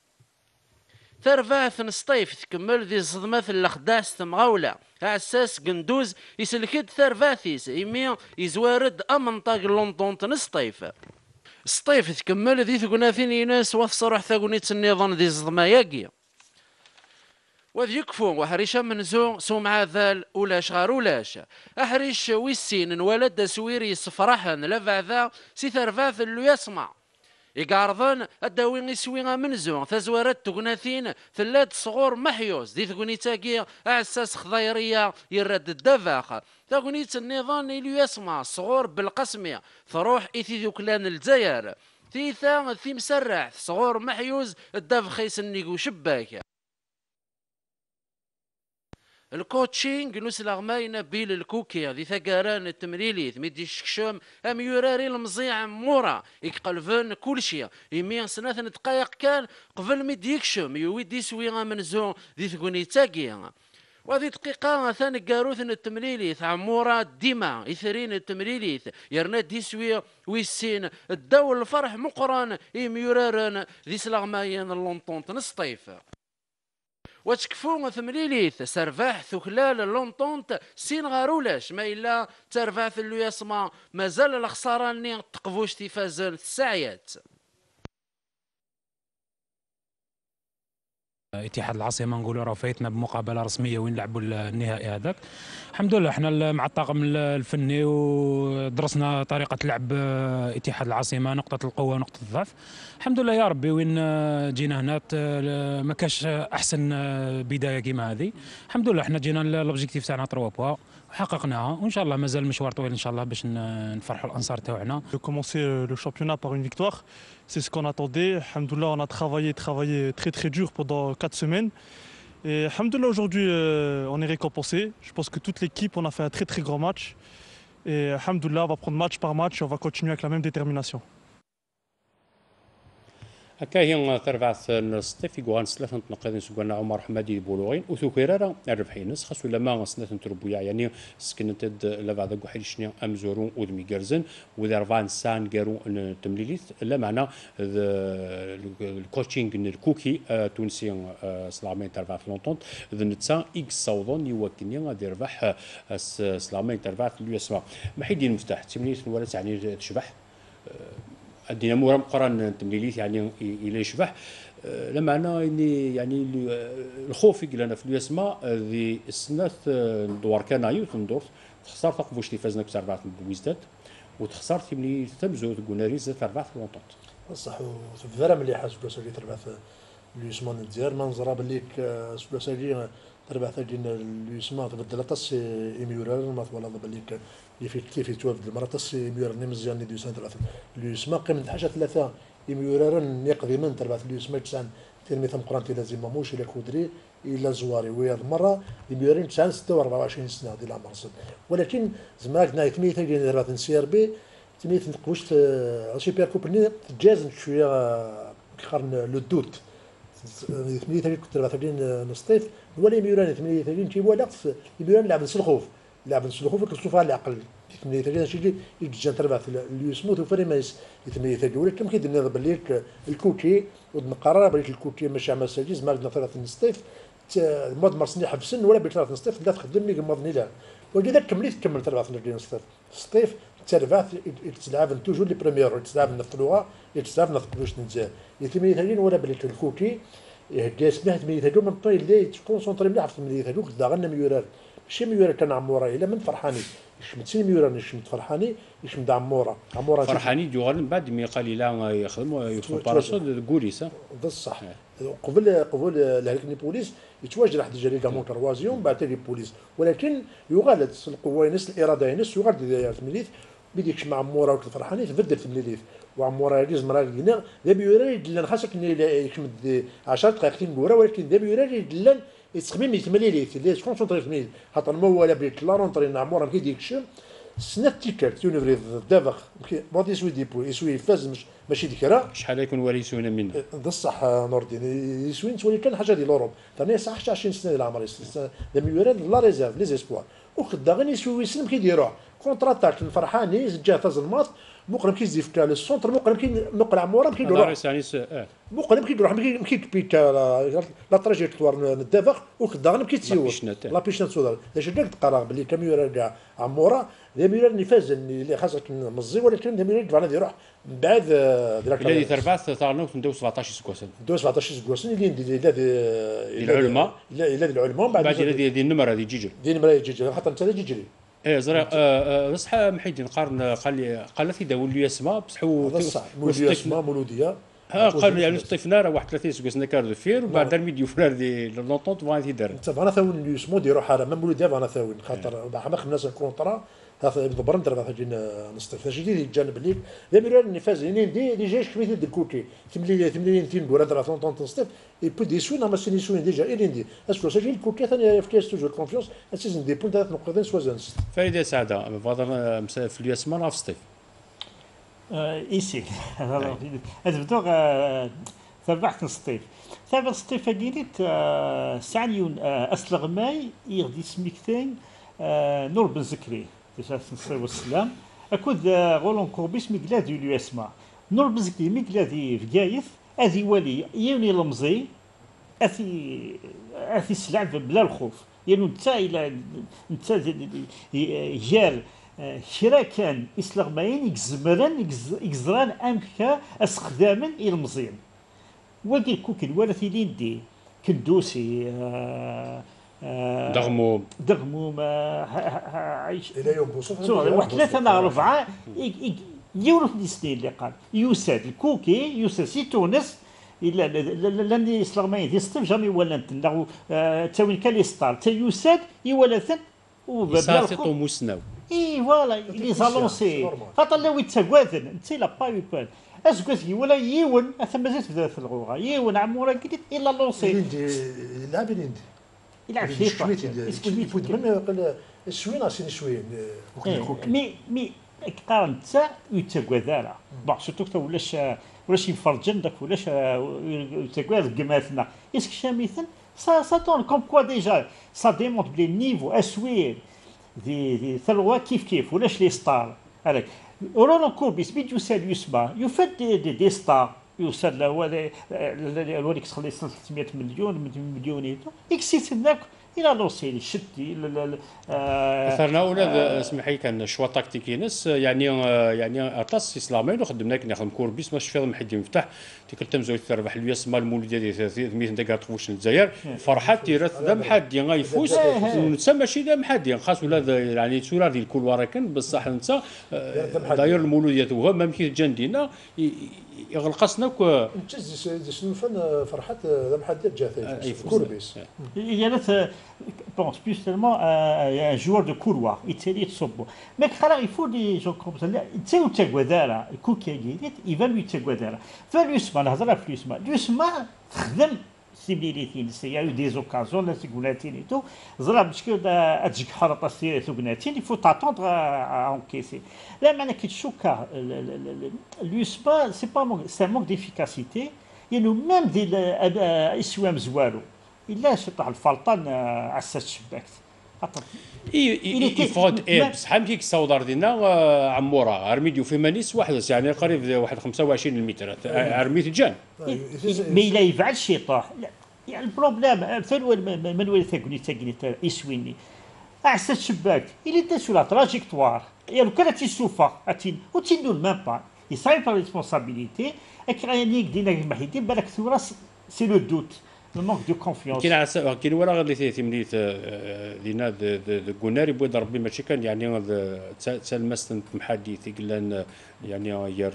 ترفع نسطيف تكمل ذي الصدمات الخداس تمغاولة عساس قندوز يسلكد ثرفاثيس إيمي يزوارد أمنطاق لونطون تنسطيف سطيف تكمل ذي ثقناثين يناس وفصروح ثقنيت النظام ذي الصدمة ياقي وذ يكفو وحريشا من سومع ذال ولاش غار ولاش أحريش ويسين نولد سويري صفرحن لفع ذا سي ثرفاث اللي يسمع يقارضن الداوين يسوي من زون تزوارت تقناثين ثلاث صغور محيوز دي تقنيتاكي اعساس خضيريه يرد الدفاخ تقنيت النظام اللي يسمع صغور بالقسميه تروح ايثي ذوكلان الجزائر ثيثا ثي مسرح صغور محيوز الدفخيس النيقو شباك الكوتشينغ نوسلا غماينا بيل الكوكي ذي ثقاران التمريليث ميدي الشكشم ام يوراري المزيع مورا يقلفن كل شيء يمين سنة دقائق كان قبل ميدي يكشم يويدي سويغا من زون ذي ثقوني تاقي وهذه دقيقة ثاني قاروث التمريليث عمورا ديما يثرين التمريليث يرنا ديسوي ويسين الدول الفرح مقران يميورارن ذي سلاغماين اللونطون نسطيف وتكفو ثمليليث سرفاح ثكلال اللونطونت سين غارولاش ما إلا ترفاث اللي يسمى مازال الخسارة ني تقفوش تفازن الساعيات اتحاد العاصمه نقولوا راه فايتنا بمقابله رسميه وين لعبوا النهائي هذاك. الحمد لله احنا مع الطاقم الفني ودرسنا طريقه لعب اتحاد العاصمه نقطه القوه ونقطه الضعف. الحمد لله يا ربي وين جينا هنا ما كاش احسن بدايه كيما هذه. الحمد لله احنا جينا لوبجيكتيف تاعنا 3 بوا وحققناها وان شاء الله مازال مشوار طويل ان شاء الله باش نفرحوا الانصار تاعنا. Commencer le championnat par une victoire, c'est ce qu'on attendait. Alhamdoulilah, on a travaillé très dur pendant 4 semaines. Et alhamdoulilah, aujourd'hui, on est récompensé. Je pense que toute l'équipe, on a fait un très grand match. Et alhamdoulilah, on va prendre match par match et on va continuer avec la même détermination. هكا هي تربعث الصيف يقوان ثلاثة نقاط سكونا عمر حمادي بولوغين وثوكيرارا الربحين خاص ولا ما سنة تربويا يعني سكنت لبعض قحيل شنيا امزورون ودمي جرزن وذا 40 سان قارو تمليليت لا معنى الكوتشينغ الكوكي تونسي سلامين تربعث لونطونت ذا نتسا اكس صوضون يوكنيا غادي يربح سلامين تربعث اللي يسمع محيدين مفتاح تمليليت ولا يعني تشبح الدينامو راه مقرن تمليليت يعني الى يشبح لما انا يعني الخوف يقلنا في اليسما ذي السنه دوار كنايو تندور تخسر تقفوش اللي فازنا ب4 بويزداد وتخسر ملي تمزو قلنا ريز 4 لونطونت بصح وفرا ملي حاس بلاسالي تربح اليسما الجزائر ما نزرا باللي بلاسالي تربح ديال اليسما تبدل طاس ايميورال ما ولا باللي كيف توافد المرة تصي ميورني مزيان ديال سنة ثلاثة اليسما قيمة حاجة ثلاثة يميوران يقضي من تربع اليسما تسعن ترمي ثم قرانتي لازم ماموش إلى كودري إلى زواري وهذه المرة يميوران تسعن 26 سنة ديال العمر ولكن زعما كنا تميت ديال تربع سي ار بي تميت نقوش شي بير كوبرني تجازن شوية كقرن لو دوت تميت تربع 30 نصطيف ولا يميوران 38 تيبوا لا يميوران لعب الخوف لعب الخوف كتشوفها العقل يتمنى يتجي شي يجي تربع اليوسموت وفري ما يتمنى يتجي ولكن كيدير لنا باللي الكوتي ونقرر باللي الكوتي ماشي عام ساجيز ما عندنا 3 نصطيف مود مرسني حبسن ولا ب 3 نصطيف لا تخدم لي ماضني لا ولذلك كمل تربع 2 نصطيف سطيف تربع تلعب توجور لي بريمير تلعب نفط اللغه تلعب نفط باش نتزال يتمنى يتجي ولا باللي الكوتي يهدي اسمه يتمنى يتجي من طويل اللي تكونسونطري مليح في يتمنى يتجي كدا غنى ميورال ماشي ميورال كان عمورا الا من فرحاني يشمت سيميوران يشمت فرحاني يشمت عموره فرحاني جوغال من بعد مي قال لا يخدم باراسول كوريس بصح قبل الهلكني بوليس يتواجد واحد الجريده كامون كروازيون بعد تالي بوليس ولكن يغالط القوه ينس الاراده ينس يغالط الميليث بديكش مع عموره وفرحاني تبدل في الميليث وعموره يجوز مرة لقينا ذا يريد لان خاصك يكمل 10 دقائق كورا ولكن ذا يريد لان يتخمم يتمليليث اللي تكونسونطري في الميليث خاطر ما هو لا بيت لا رونطري عموره كي ديكش سنة تيكرت يونيفري دافخ بغا يسوي ديبو يسوي فاز ماشي ذكرى شحال يكون وريسونا منا بصح نور الدين يسوي نتولي كان حاجه ديال اوروب ثاني صح 20 سنه ديال العمر لم يراد لا ريزيرف لي زيسبوار وخدا غير يسوي يسلم كيديروه كونترا تاك الفرحاني جا فاز الماط مقرب كيزيف تاع السونتر مقرب مقلع مورا كيديروح مقرب كيديروح كيبيتا لا تراجيكتوار ندافخ وخدا غير كيتسيور لا بيشنات سودال باش داك تقرا باللي كاميرا كاع عموره ديميرا اللي فاز اللي خاصك مزي ولكن ديميرا دفعنا يروح من بعد دراك الذي تربعت طارنا ندو 17 سكواسن ندو 17 سكواسن اللي العلماء الى العلماء بعد هذه النمره هذه جيجر دي النمره جيجر خاطر انت جيجري ايه زرا بصح محيدين قارن قال في داول لي اسماء بصح مولوديه اسماء مولوديه قال يعني صيفنا راه واحد 30 سكواسن كار فير وبعد الميديو فرار دي لونطونت بغا يدير انت بغا ثاون لي اسمو ديرو حاله ميم مولوديه بغا ثاون خاطر ما خدمناش كونطرا هذا برندر هذا جينا نصطف جديد الجانب اللي دابا اللي فاز دي جايش كمية ديال الكوتي 8 تيمبور هذا 30 نصطف اي بو دي سوين ما سيني سوين ديجا اي دي اسكو سجل الكوتي ثاني في كاس توجور كونفيونس اساسا دي بوين 3 نقطتين سوازن فريده سعده فضل في الياس ما في الصيف ايسي هذا بدو ثبعت الصيف ثبعت الصيف قلت سعيون اسلغماي يغدي سميكتين نور بن زكري ديجا الصيف والسلام اكود غولون كوربيس ميكلادي اليو اسما نور بن زكري ميكلادي في قايث هذه ولي يوني المزي اثي سلع بلا الخوف يعني انت جار شرا كان اسلغماين يكزران امكا استخداما المزيان وقال كوكل ولا ثيلين دي كندوسي دغموم الى يوم بوصف واحد 3 أو 4 يورث لي سنين اللي قال يوساد الكوكي يوساد سي تونس الا لاني اسلغماين دي ستيف جامي ولا نتلاقوا تاوين كان يستار تا يوساد يولثن وبلا موسناو اي فوالا لي زالونسي خاطر لو يتسكواذن انت لا با يبان اسكوثي ولا يون ثم زيت في الغوغه يون عمورا قلت الا لونسي يلعب يلعب شويه يفوت من قال الشوين سين شوين مي قارن تا يتسكواذا بون سورتو ولاش يفرجن داك ولاش يتسكواذ قماتنا اسك شاميثن ça donne comme quoi déjà ça démontre les niveaux اسوير دي ثروه كيف ولاش لي ستار هذاك رولون كوربيس بيد يسال يسمع يفد دي ستار يوصل له الوليك تخلي 300 مليون مليون اكسيت هناك الى لوسيل شتي اثرنا اولاد اسمح لي كان شوا تكتيكينس يعني اطاس اسلامي خدمنا كنا نخدم كوربيس ماشي فيهم حد يفتح تيك تمزوي تربح الياس مال المولوديه ديال 300 دقيقه تخوش الجزائر فرحات تيرات دم حد غيفوز ونسمى ماشي دم حد خاص ولاد يعني سورار ديال كل وركن بصح انت داير المولوديه هو ما يمكن جندينا يغلقسنا نتجز شنو فن فرحات دم حد جات كوربيس يعني pense plus tellement à un joueur de couloir يتسالي تصبو ماك خلا يفو لي جو كوم تساو تاكوادارا كوكي جيت يفا لو تاكوادارا فاليسما الهضره في اليسما اليسما تخدم سيبليتين سي يو دي زوكازيون لا سيغولاتين تو زرا باش كدا تجيك حرطه سي ثوغناتين يفو تاتوندر ا انكيسي لا معنى كي تشوكا اليسما سي با سي مونك ديفيكاسيتي يعني ميم ديال اسوام زوالو إلا شطح الفلطان عسات الشباك يفرض بصح كيك الصودار ديالنا عموره ارميديو في مانيس واحد يعني قريب واحد 25 متر ارميت جان مي لا يفعل شي طاح يعني البروبليم من وين تاكني يسويني عسات الشباك اللي تا سو لا تراجيكتوار يعني كان تيسوفا وتينو ميم با يصايب لا ريسبونسابيلتي اكرانيك دينا محيدين بالك ثورة سي لو دوت لو مونك دو كونفيونس. كاين ولا اللي تيمنيت دينا كوناري بويد ربي ماشي كان يعني تلمست محادي قلنا يعني ير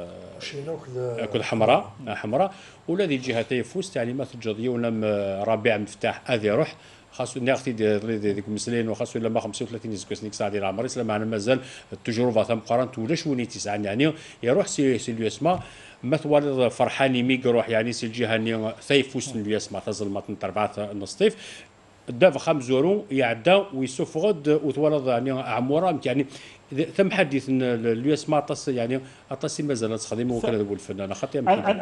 كل حمراء ولا دي الجهه تيفوز تعليمات الجديه ولا ربيع مفتاح هذه روح خاصو ناختي ديك المسلين وخاصو لما 35 سكوس نيك ساعه ديال العمر اسلام معنا مازال التجربه تم قران ولاش وني تسعه يعني يروح سي اليوسما ما توالد فرحاني ميك روح يعني سي الجهه ني ثيفوس اليوسما تظلمت من 4 نصطيف دافع 5 زورو يعدى ويسوف غد وتولد يعني عموره يعني ثم حديث اليوسما طاس يعني طاس مازال تخدم وكان هو الفنان خاطر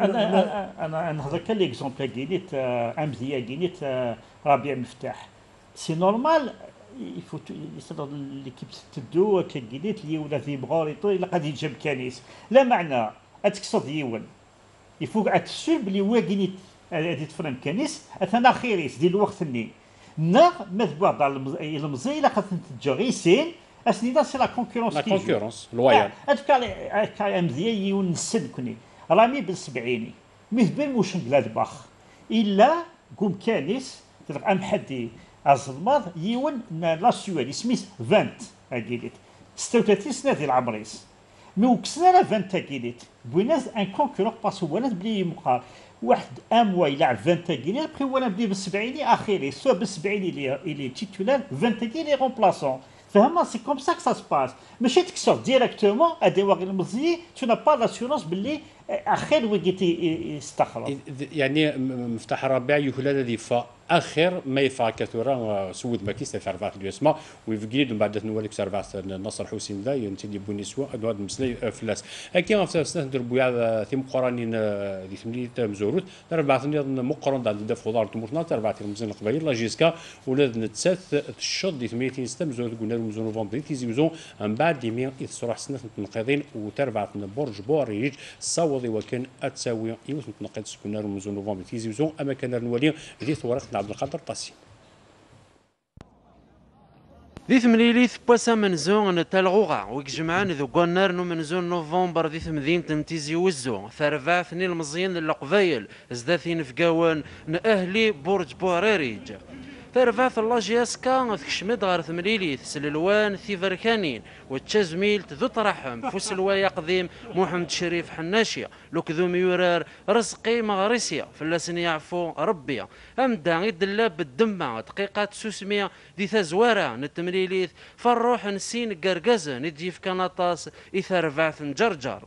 انا نهضر كان ليكزومبل كينيت امزيه كينيت ربيع مفتاح سي نورمال يفو ليكيب تدو كينيت لي ولا في بغوريتو الا غادي يجيب كنيس لا معنى اتكسد يون يفوق اتسول بلي هو كينيت هادي تفرم كنيس اثنا خيريس ديال الوقت الني نا مذبوع دار المزي الا خاص تجريسين اسنيدا سي لا كونكورونس لويال هادكا مزيان يون السن كوني رامي بالسبعيني مثبن موش بلاد باخ الا قوم كانيس ام حدي الظلمات يون لا سوالي سميث 20 اكيديت 36 سنه ديال العمريس مي وكسنا لا 20 اكيديت بويناز ان كونكورون باسكو ولات بلي مقار واحد اموا يلعب 20 كيلي بخي وانا بلي بالسبعيني اخيري سوا بالسبعيني اللي تيتولار 20 كيلي رومبلاسون فهمنا سي كوم سا كسا سباس ماشي تكسر ديريكتومون ادي واغ المزيي تو نا با لاسيورونس باللي اخر وقيتي يستخرج يعني مفتاح ربيع يهلا الذي اخر ما يفا كثورا سود ماكيس في 4 اليوسما ويفقيد من بعد نوليك 4 نصر حسين ذا ينتدي بونيسوا ادواد مسلي فلاس هكا في سنه دربو يا ثيم قرانين دي ثمنيت مزوروت 4 مقرن عند دف خضار تموتنا 4 مزين القبائل لا جيسكا ولاد نتسات الشط دي 8 سنه مزور قلنا مزون نوفمبر تيزيزون من بعد ديميا يتصرح سنه تنقيضين وتربع برج بوريج صوضي وكان اتساوي يوث تنقيض سكنار مزون نوفمبر تيزيزون اما كان نولي ذي ثورتنا عبد القادر طاسي ذي ثمليليث بواسا منزون تالغوغا ويجمعان ذو قنار نو منزون نوفمبر ذي ثمذين تمتيزي وزو ثرفع ثني المزيان للقبايل ازداثين فقاوان نأهلي برج بوريريج ثرفاث الله جياسكا تكشمد غار ثمليليث سللوان ثيفركانين وتشازميلت ذو طرحم فسلوايا قديم محمد شريف حناشية لوك ذو ميورار رزقي مغريسيا فلاسن يعفو ربيا امدا يدلاب بالدمة دقيقات سوسمية ذي ثزوارة نتمليليث فالروح نسين قرقزة نديف كناطاس إثرفاث نجرجر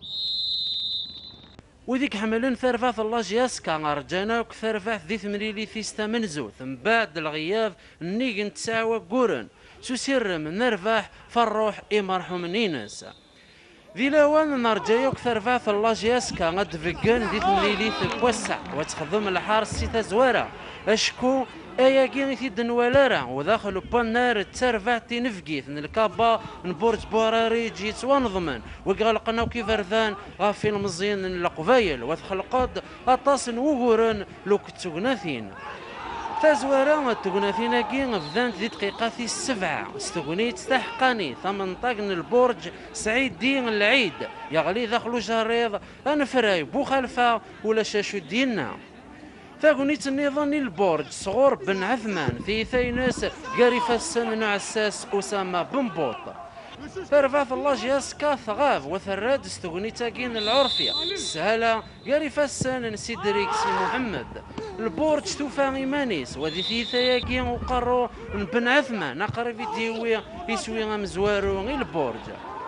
وذيك حملن ثرفاث الله جياسكا رجاناك ثرفاث ذي ثمريلي ثيستا منزو ثم بعد الغياف نيق نتساوى قورن سوسير من نرفاح فالروح مرحوم نينس ذي لاوان نرجايوك ثرفاث الله جياسكا غد فقن ذي ثمريلي ثبوسع وتخدم الحارس سيتا زوارا اشكو ايا كي ثيد نوالارا وداخل بانار تسرفعتي نفقيث الكابا نبورج بوراري جيت ونضمن وقالقنا كيف رذان غافي المزيان القبايل وتخلقد اطاس وغورن لوك تغناثين تزوارا تغناثين كي فذانت ذي دقيقة 7 استغنيت تحقاني 18 البرج سعيد دين العيد يغلي داخلو جريض انفراي بو خلفه ولا شاشو ديالنا ثاقونيت النظام البرج صغور بن عثمان في ثيناس قاري فسن نعساس أسامة بن بوط ثرفاث الله جياسكا ثغاف وثراد استغنيتاكين العرفية السهلة قاري فسن نسيدريك سي محمد البرج توفى إيمانيس وذي في ثياكين وقرو بن عثمان أقرب ديوي يسوي مزوارو غير البرج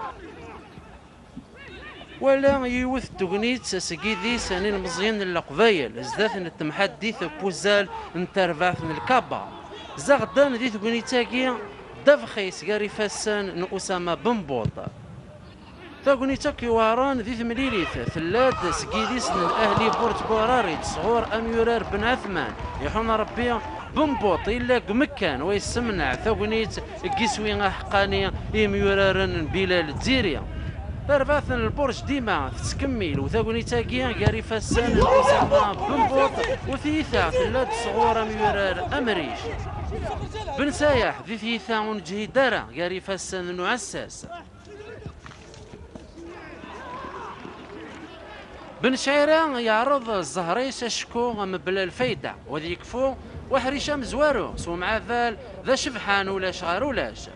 ولا يوث تغنيت سكيدي سنين المزيان القبايل ازداث التمحدي بوزال نترفاث من الكابا زغدان ذي تغنيتاكي دفخيس قاري فاسان أسامة بن بوط تغنيتاكي واران ذي ثمليليث ثلاد سكيديس من اهلي بورج بوراريت صغور اميورار بن عثمان يحون ربي بن بوط الا مكان ويسمنع ثغنيت كيسوي حقاني اميورارن بلال الجزيريه ثرفاث البرج ديما تكمل وثاقونيتاكيا قاري فاسان أسامة بن بوط وثيثا ثلاد صغورة ميورار أمريش بن سايح ذي ثيثا ونجهدارا قاري فاسان نعساس بن شعيرة يعرض الزهريس اشكو مبلا الفايدة وذي يكفو وحريشة مزوارو سو مع ذا شبحان ولا شغار ولاش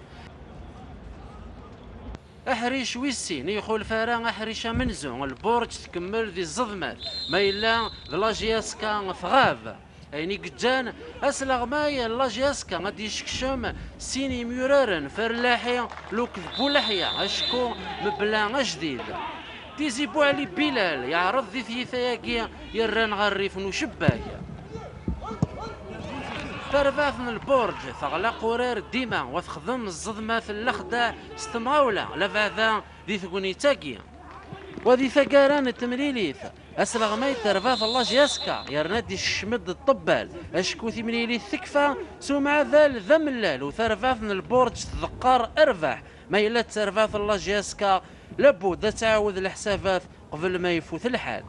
احريش ويسين يخول فارا احريشة منزو البورج تكمل ذي الزضمات ما إلا لاجياسكا فغاف ايني قجان اسلغ ماي لاجياسكا غادي يشكشم سيني ميورارن فرلاحي لو كذبو لحيا اشكو مبلا جديد تيزي بو علي بلال يعرض ذي ثيثاكي يران غريف وشباك ترفاثن البرج ثغلق قرار ديما وتخدم الزضمة في اللخدة ستمغاولة لفاذا ذي ثقوني تاكي وذي ثقاران التمريليث أسرغ ماي ترفاث الله جياسكا يرنادي الشمد الطبال أشكو ثمريليث ثكفى سو مع ذال ذملال وثرفاثن البرج تذقار أرفح ما إلا ترفاث الله جياسكا لابد تعاود الحسابات قبل ما يفوت الحال.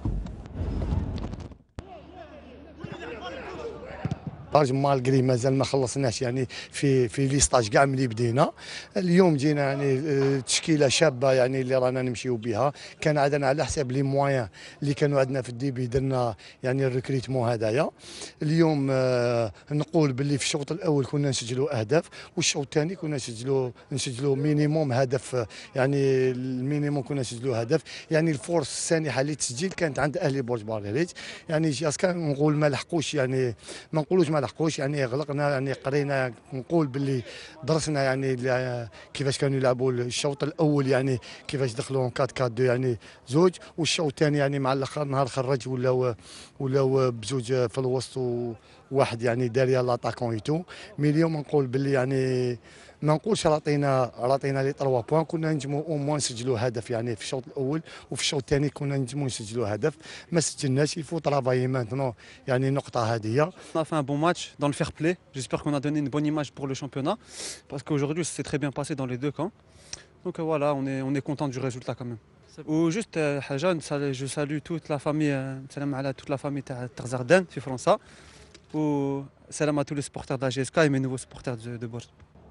مالغري مازال ما خلصناش يعني في ليستاج كاع ملي بدينا اليوم جينا يعني تشكيله شابه يعني اللي رانا نمشيو بها كان عندنا على حساب لي موان اللي كانوا عندنا في الديبي درنا يعني الريكريتمون هذايا اليوم نقول باللي في الشوط الاول كنا نسجلوا اهداف والشوط الثاني كنا نسجلوا مينيموم هدف يعني المينيموم كنا نسجلوا هدف يعني الفرص السانحه للتسجيل كانت عند اهلي برج باريريت يعني جاسكا نقول ما لحقوش يعني ما نقولوش ما لحقوش يعني غلقنا يعني قرينا نقول باللي درسنا يعني كيفاش كانوا يلعبوا الشوط الاول يعني كيفاش دخلوا 4-4-2 يعني زوج والشوط الثاني يعني مع الاخر نهار خرج ولاو بزوج في الوسط وواحد يعني داريا لاطاكون ايتو مي اليوم نقول باللي يعني ما نقولش راتينا لي 3 بوان كنا نجمو او موان نسجلوا هدف يعني في الشوط الاول وفي الشوط الثاني كنا نجمو نسجلوا هدف ما سجلناش يفو ترافاي مانتنون يعني النقطه هذه. On a fait un bon match dans le fair play. J'espère qu'on a donné une bonne image pour le championnat parce qu'aujourd'hui c'est très bien passé dans les deux camps. Donc voilà, on est content du résultat quand même. Ou juste je salue toute la famille, salam ala toute la famille Tarzardan في فرنسا و salam à tous les supporters de la GSK et mes nouveaux supporters de Bourges.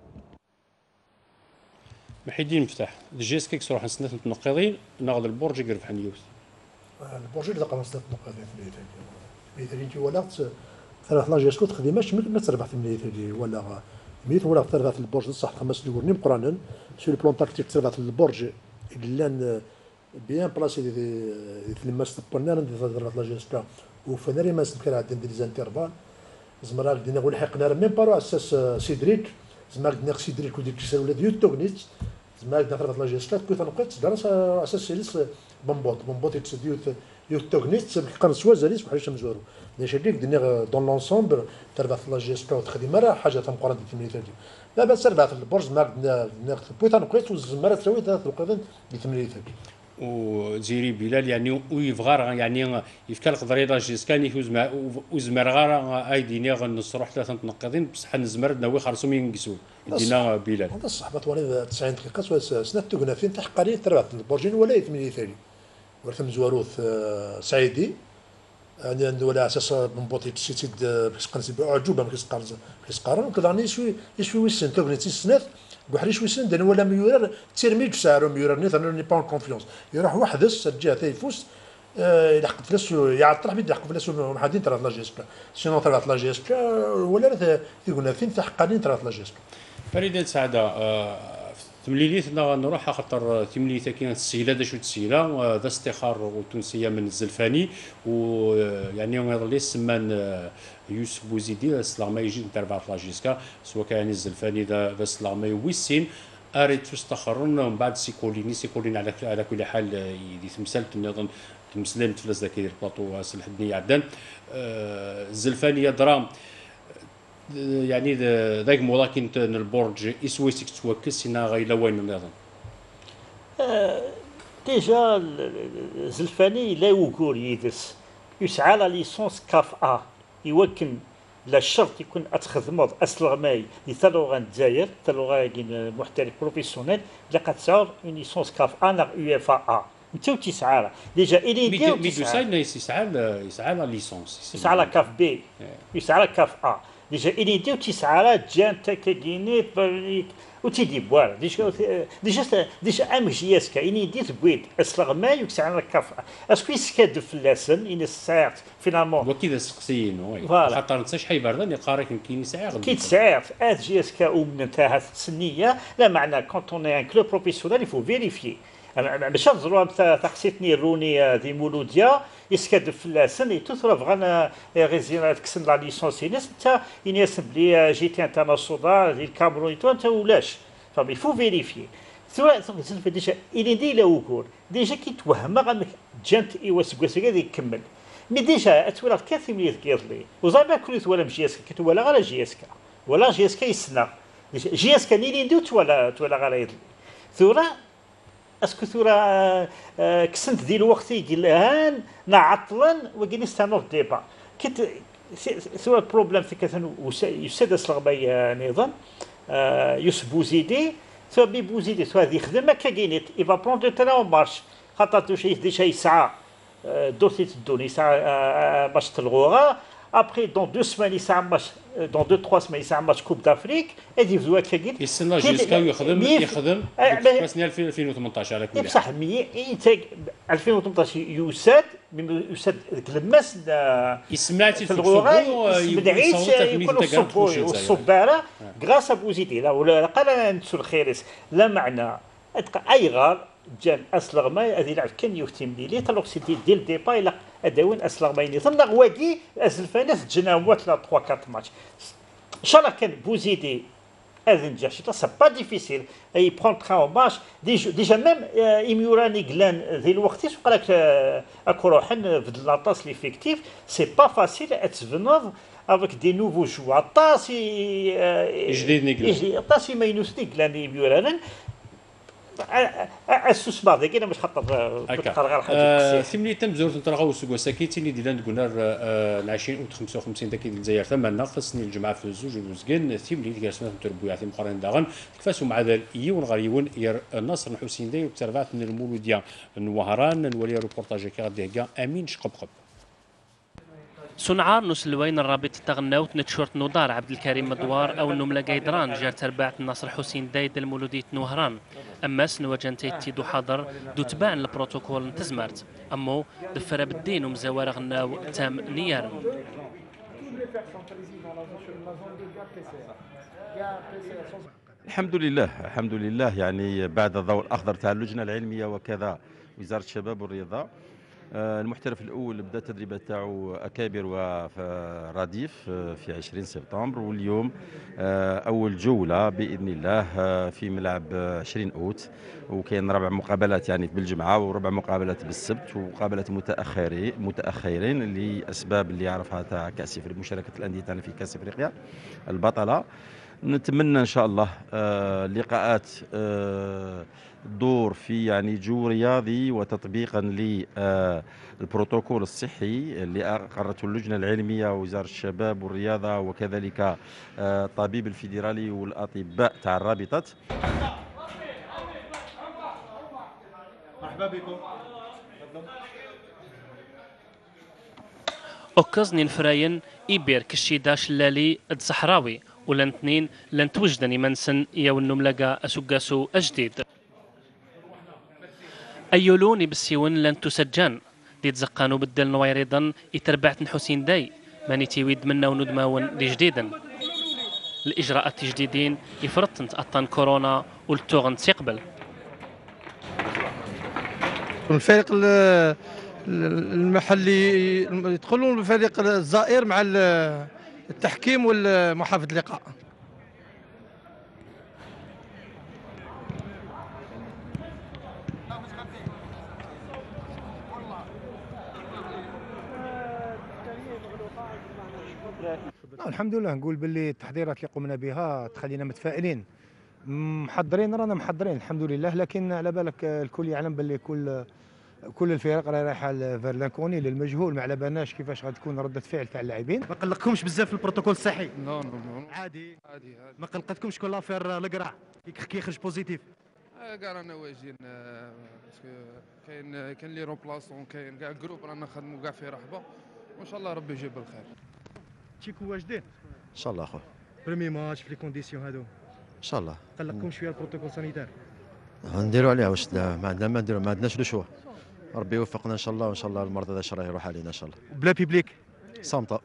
محيدين مفتاح الجيس كيكس روح نسنات متنقضين ناخذ البرج يقرب حنيوس البرج اللي قام نسنات متنقضين في الميتين انت ولا ثلاث لاجيس كنت خديماش ما تربح في الميتين ولا ميت ولا ثلاث البرج صح خمس نقول نيم قرانا سو لو بلون تاكتيك ثلاث البرج اللي بيان بلاسي دي الماس طبلنا ندير ثلاث لاجيس وفناري ما سنكر عندنا دي زانترفال زمرا بدينا نقول حقنا ميم بارو اساس سيدريك زعما قلنا سيدريك وديك الكسر ولا يوتوغنيت زعما قلنا ثلاث لاجيسلات كنت نقيت درس اساس سيليس بومبوط يتسديو يوتوغنيت كان سوازاليس وحاجه مزوارو داش هذيك دينا دون لونسومبل ثلاث لاجيسلات تخدم راه حاجه تمقرن دي تمنيت هذه لا باس ربعه البرج ما قلنا بويت نقيت وزمرا تساوي ثلاث القضين دي تمنيت هذه وزيري بلال يعني ويفغار يعني يفكر قدر يراجيس كان يفوز مع وزمر غار ايديني غنصروح ثلاثه متنقضين بصح نزمر ناوي خرصهم ينقسوا يدينا بلال هذا الصحبه طوالي 90 دقيقه سنه تقنا فين تحقري تربات البرجين ولا يثمني ثاني ولا مزواروث سعيدي يعني ولا اساس بنبوطي تسيتي كيسقرز عجوبه كيسقارن كداني يشوي ويسن تقني تسنات بحريش ويسن دان ولا ميورر تيرمي تسعرو ميورر نيت انا ني با كونفيونس يروح واحد الجهه تيفوس يلحق فلاسو يعطل بيد يلحق فلاسو محدين ترى لا جيسبا سينو ترى لا جيسبا ولا يقولنا فين تحقانين ترى لا جيسبا فريده سعاده تمليليت نروح خاطر تمليليت كاين السيله داش التسيله ذا استخار وتونسيه من الزلفاني ويعني اللي سمان يوسف بوزيدي سلام يجي نتاع 4 لاجيسكا سواء كان الزلفاني ذا سلام ويسين اريت تستخرون من بعد سيكوليني على كل حال يدي تمثال نظن تمثلين تفلس ذاك البلاطو سلح الدنيا عدن الزلفاني درام يعني ذاك مولاكين البرج يسويسك توكس هنا غيلا وين النظام ديجا الزلفاني لا وقور يدرس يسعى لا ليسونس كاف ا يوكن لا الشرط يكون اتخدمض اصل ماي لثلوغا الجزائر ثلوغا محترف بروفيسيونيل اللي قد تسعر اون ليسونس كاف ا نا يو اف ا انت تسعى ديجا الي دي ميدو ساين يسعى لا ليسونس يسعى لا كاف بي يسعى لا كاف ا ديجا إنيدي وتسعارات جان تاكاكيني وتيدي بوار ديجا ام جياسكا إنيدي تقويد أسلغماي وكسعنا الكافة اسكو يسكاد فلاسن إن الساعات فينالمون وكذا سقسيين خاطر نتساش حي بردان يقارك كاين يسعى كي تسعى ات جياسكا ومن تاع السنية لا معنى كونت اون ان كلوب بروفيسيونيل يفو فيريفي باش نهضروا تاع حسيتني روني دي مولوديا يسكاد فلاسن تثرف غانا ريزينات كسن لا ليسونس انت يناسب لي جيتي انترناسيونال ديال الكاميرون انت ولاش فبي فو فيريفي ثم ديجا الى دي لا وكور ديجا كي توهم غنك جانت ايواس كواسكا يكمل مي ديجا اتولى كثير من يذكرلي وزعما كل ولا مجياسكا كتولى غير جياسكا ولا جياسكا يسنى جياسكا نيلي ندو تولى غير يدلي ثورة اسكو ثورة كسنت ديال الوقت يقول هان نعطلا وقال نستنوا الديبا كنت ثورة البروبليم في كثن يسدس الغباية نظام يوسف بوزيدي ثورة بوزيدي ثورة هذه يخدم كاينيت يفا بروندو ترا مارش خاطر ديجا يسعى دوسي تدوني يسعى باش تلغوها ابخي دون 2 سيمين يسعى ماتش دون 2-3 سيمين يسعى ماتش كوب دافريك هذه فزوها كاين يستنى جيسكا يخدم سنه 2018 على كل حال بصح انت 2018 يساد الماس يسمعتي في الغوغا يكون الصباره غراس بوزيتي لا قال نتسو الخيرس لا معنى اي غار جان اسلغ ما هذه لعب كان يفتم لي تلوكسيتي ديال ديبا الى اداون اسلغ مايني ثم غواكي ازلفانات جناوات 3 4 ماتش ان شاء الله كان بوزيدي هذا نجح سي با ديفيسيل اي برون ترا ماتش ديجا ميم ايميوراني غلان ذي الوقت قال لك اكو روحن في لاطاس ليفيكتيف سي با فاسيل اتفنوض افيك دي نوفو جوا طاسي جديد نيغلان طاسي ماينوس نيغلان ايميورانن السوسبار ذاك انا مش خاطر غير حاجه ثمني تم زور تنطلقوا سوق ساكيتيني ديال قلنا 20 او 55 داك الجزائر ثمن خصني الجمعه في الزوج وزكن ثمني ديال سنه تربو يعطي مقارن داغن كفاسو مع ذا يون غريون ير النصر الحسين داي وترفعت من المولوديه نوهران نولي روبورتاج كي غادي امين شقبقب صنعار نسلوين الرابط تغناوت نتشورت نودار عبد الكريم مدوار او النمله قيدران جار تربعت النصر حسين دايد المولودية نوهران اما سنو جنتي دو حاضر دو تباع البروتوكول تزمرت امو دفر بالدين ومزوار غناو تام نيار الحمد لله يعني بعد الضوء الاخضر تاع اللجنه العلميه وكذا وزاره الشباب والرياضه المحترف الاول بدا التدريبات تاعو اكابر ورديف في 20 سبتمبر واليوم اول جوله باذن الله في ملعب 20 اوت وكاين 4 مقابلات يعني بالجمعه و4 مقابلات بالسبت ومقابلات متاخرين لاسباب اللي يعرفها تاع كاس افريقيا مشاركه الانديه تاعنا في كاس افريقيا البطله. نتمنى ان شاء الله لقاءات دور في يعني جو رياضي وتطبيقا للبروتوكول الصحي اللي اقرته اللجنه العلميه ووزاره الشباب والرياضه وكذلك الطبيب الفيدرالي والاطباء تاع الرابطه. مرحبا بكم. اوكازني الفراين ايبير كشيدا شلالي الصحراوي ولن اثنين لن توجدني منسن يا النملقا اسوقاسو اجديد ايولوني بالسيون لن تسجان دي تزقانو بدل نويريضا يتربعت حسين داي ماني تيويد منا وندماون لجديدا الاجراءات الجديدين يفرطن اطن كورونا والتوغن تيقبل الفريق المحلي يدخلون الفريق الزائر مع التحكيم والمحافظ اللقاء. الحمد لله نقول باللي التحضيرات اللي قمنا بها تخلينا متفائلين محضرين رانا محضرين الحمد لله لكن على بالك الكل يعلم باللي كل الفرق رايحه فير لانكوني للمجهول ما على بالناش كيفاش غتكون رده فعل تاع اللاعبين. ما قلقكمش بزاف البروتوكول الصحي؟ نو عادي ما قلقتكمش كل لافير القرع كي يخرج بوزيتيف؟ كاع رانا واجدين باسكو كاين لي رومبلاسون كاين كاع جروب رانا نخدموا كاع في رحبه وان شاء الله ربي يجيب الخير. تيكو واجدين؟ ان شاء الله اخويا. بريمي ماتش في لي كونديسيون هادو ان شاء الله قلقكم شويه البروتوكول سانيتير؟ غنديروا عليها واش ما عندناش لو شوا. ربي يوفقنا ان شاء الله، وان شاء الله المرضى هذا الشر يروح علينا ان شاء الله. بلا بيبليك صامته.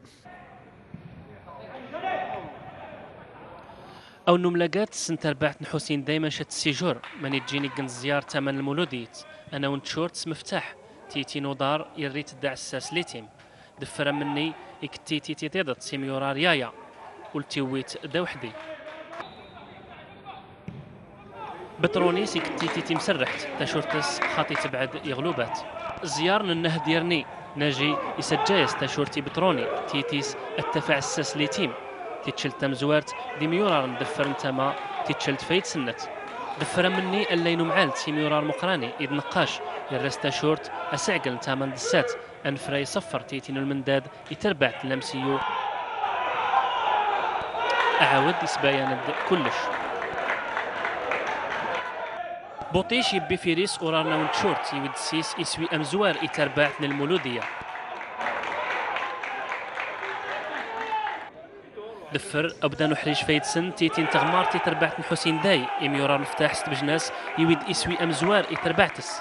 او نملقات سنتر بعت حسين دايما شت السيجور ماني تجيني كن زيار تمن المولوديت انا ونتشورتس مفتاح تيتي نودار يريت الدع الساس ليتيم دفر مني اكتيتي تيتيضت سيميورا ريايا والتيويت دا وحدي بترونيس اكتيتي تمسرحت تشورتس خاطي تبعد يغلوبات زيار النه ديرني ناجي يسجايس تشورتي بتروني تيتيس التفع الساس ليتيم تيتشل تمزوارت دي ميورار ندفر نتما تيتشلت فايت سنت دفر مني اللين معالت سي ميورار مقراني إذ نقاش يرستا شورت أسعقل نتما ندسات أنفرا يصفر تيتين المنداد يتربع تلمسيو أعاود يسبايا كلش بوطيش يبي فيريس أورارنا ونتشورت يود سيس يسوي أمزوار يتربع المولودية دفر أبدا نحرج فايد سن تيتين تغمار تيتربعت حسين داي يميورا مفتاح ست بجناس يويد إسوي أمزوار يتربعتس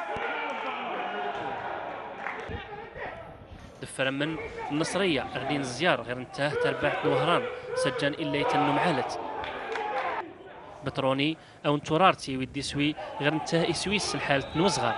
دفر من النصرية أردين الزيار غير انتاه تربعت نوهران سجان إلا يتنو معالت بتروني أو انتورارتي يويد يسوي غير انتاه إسويس الحالة نوزغار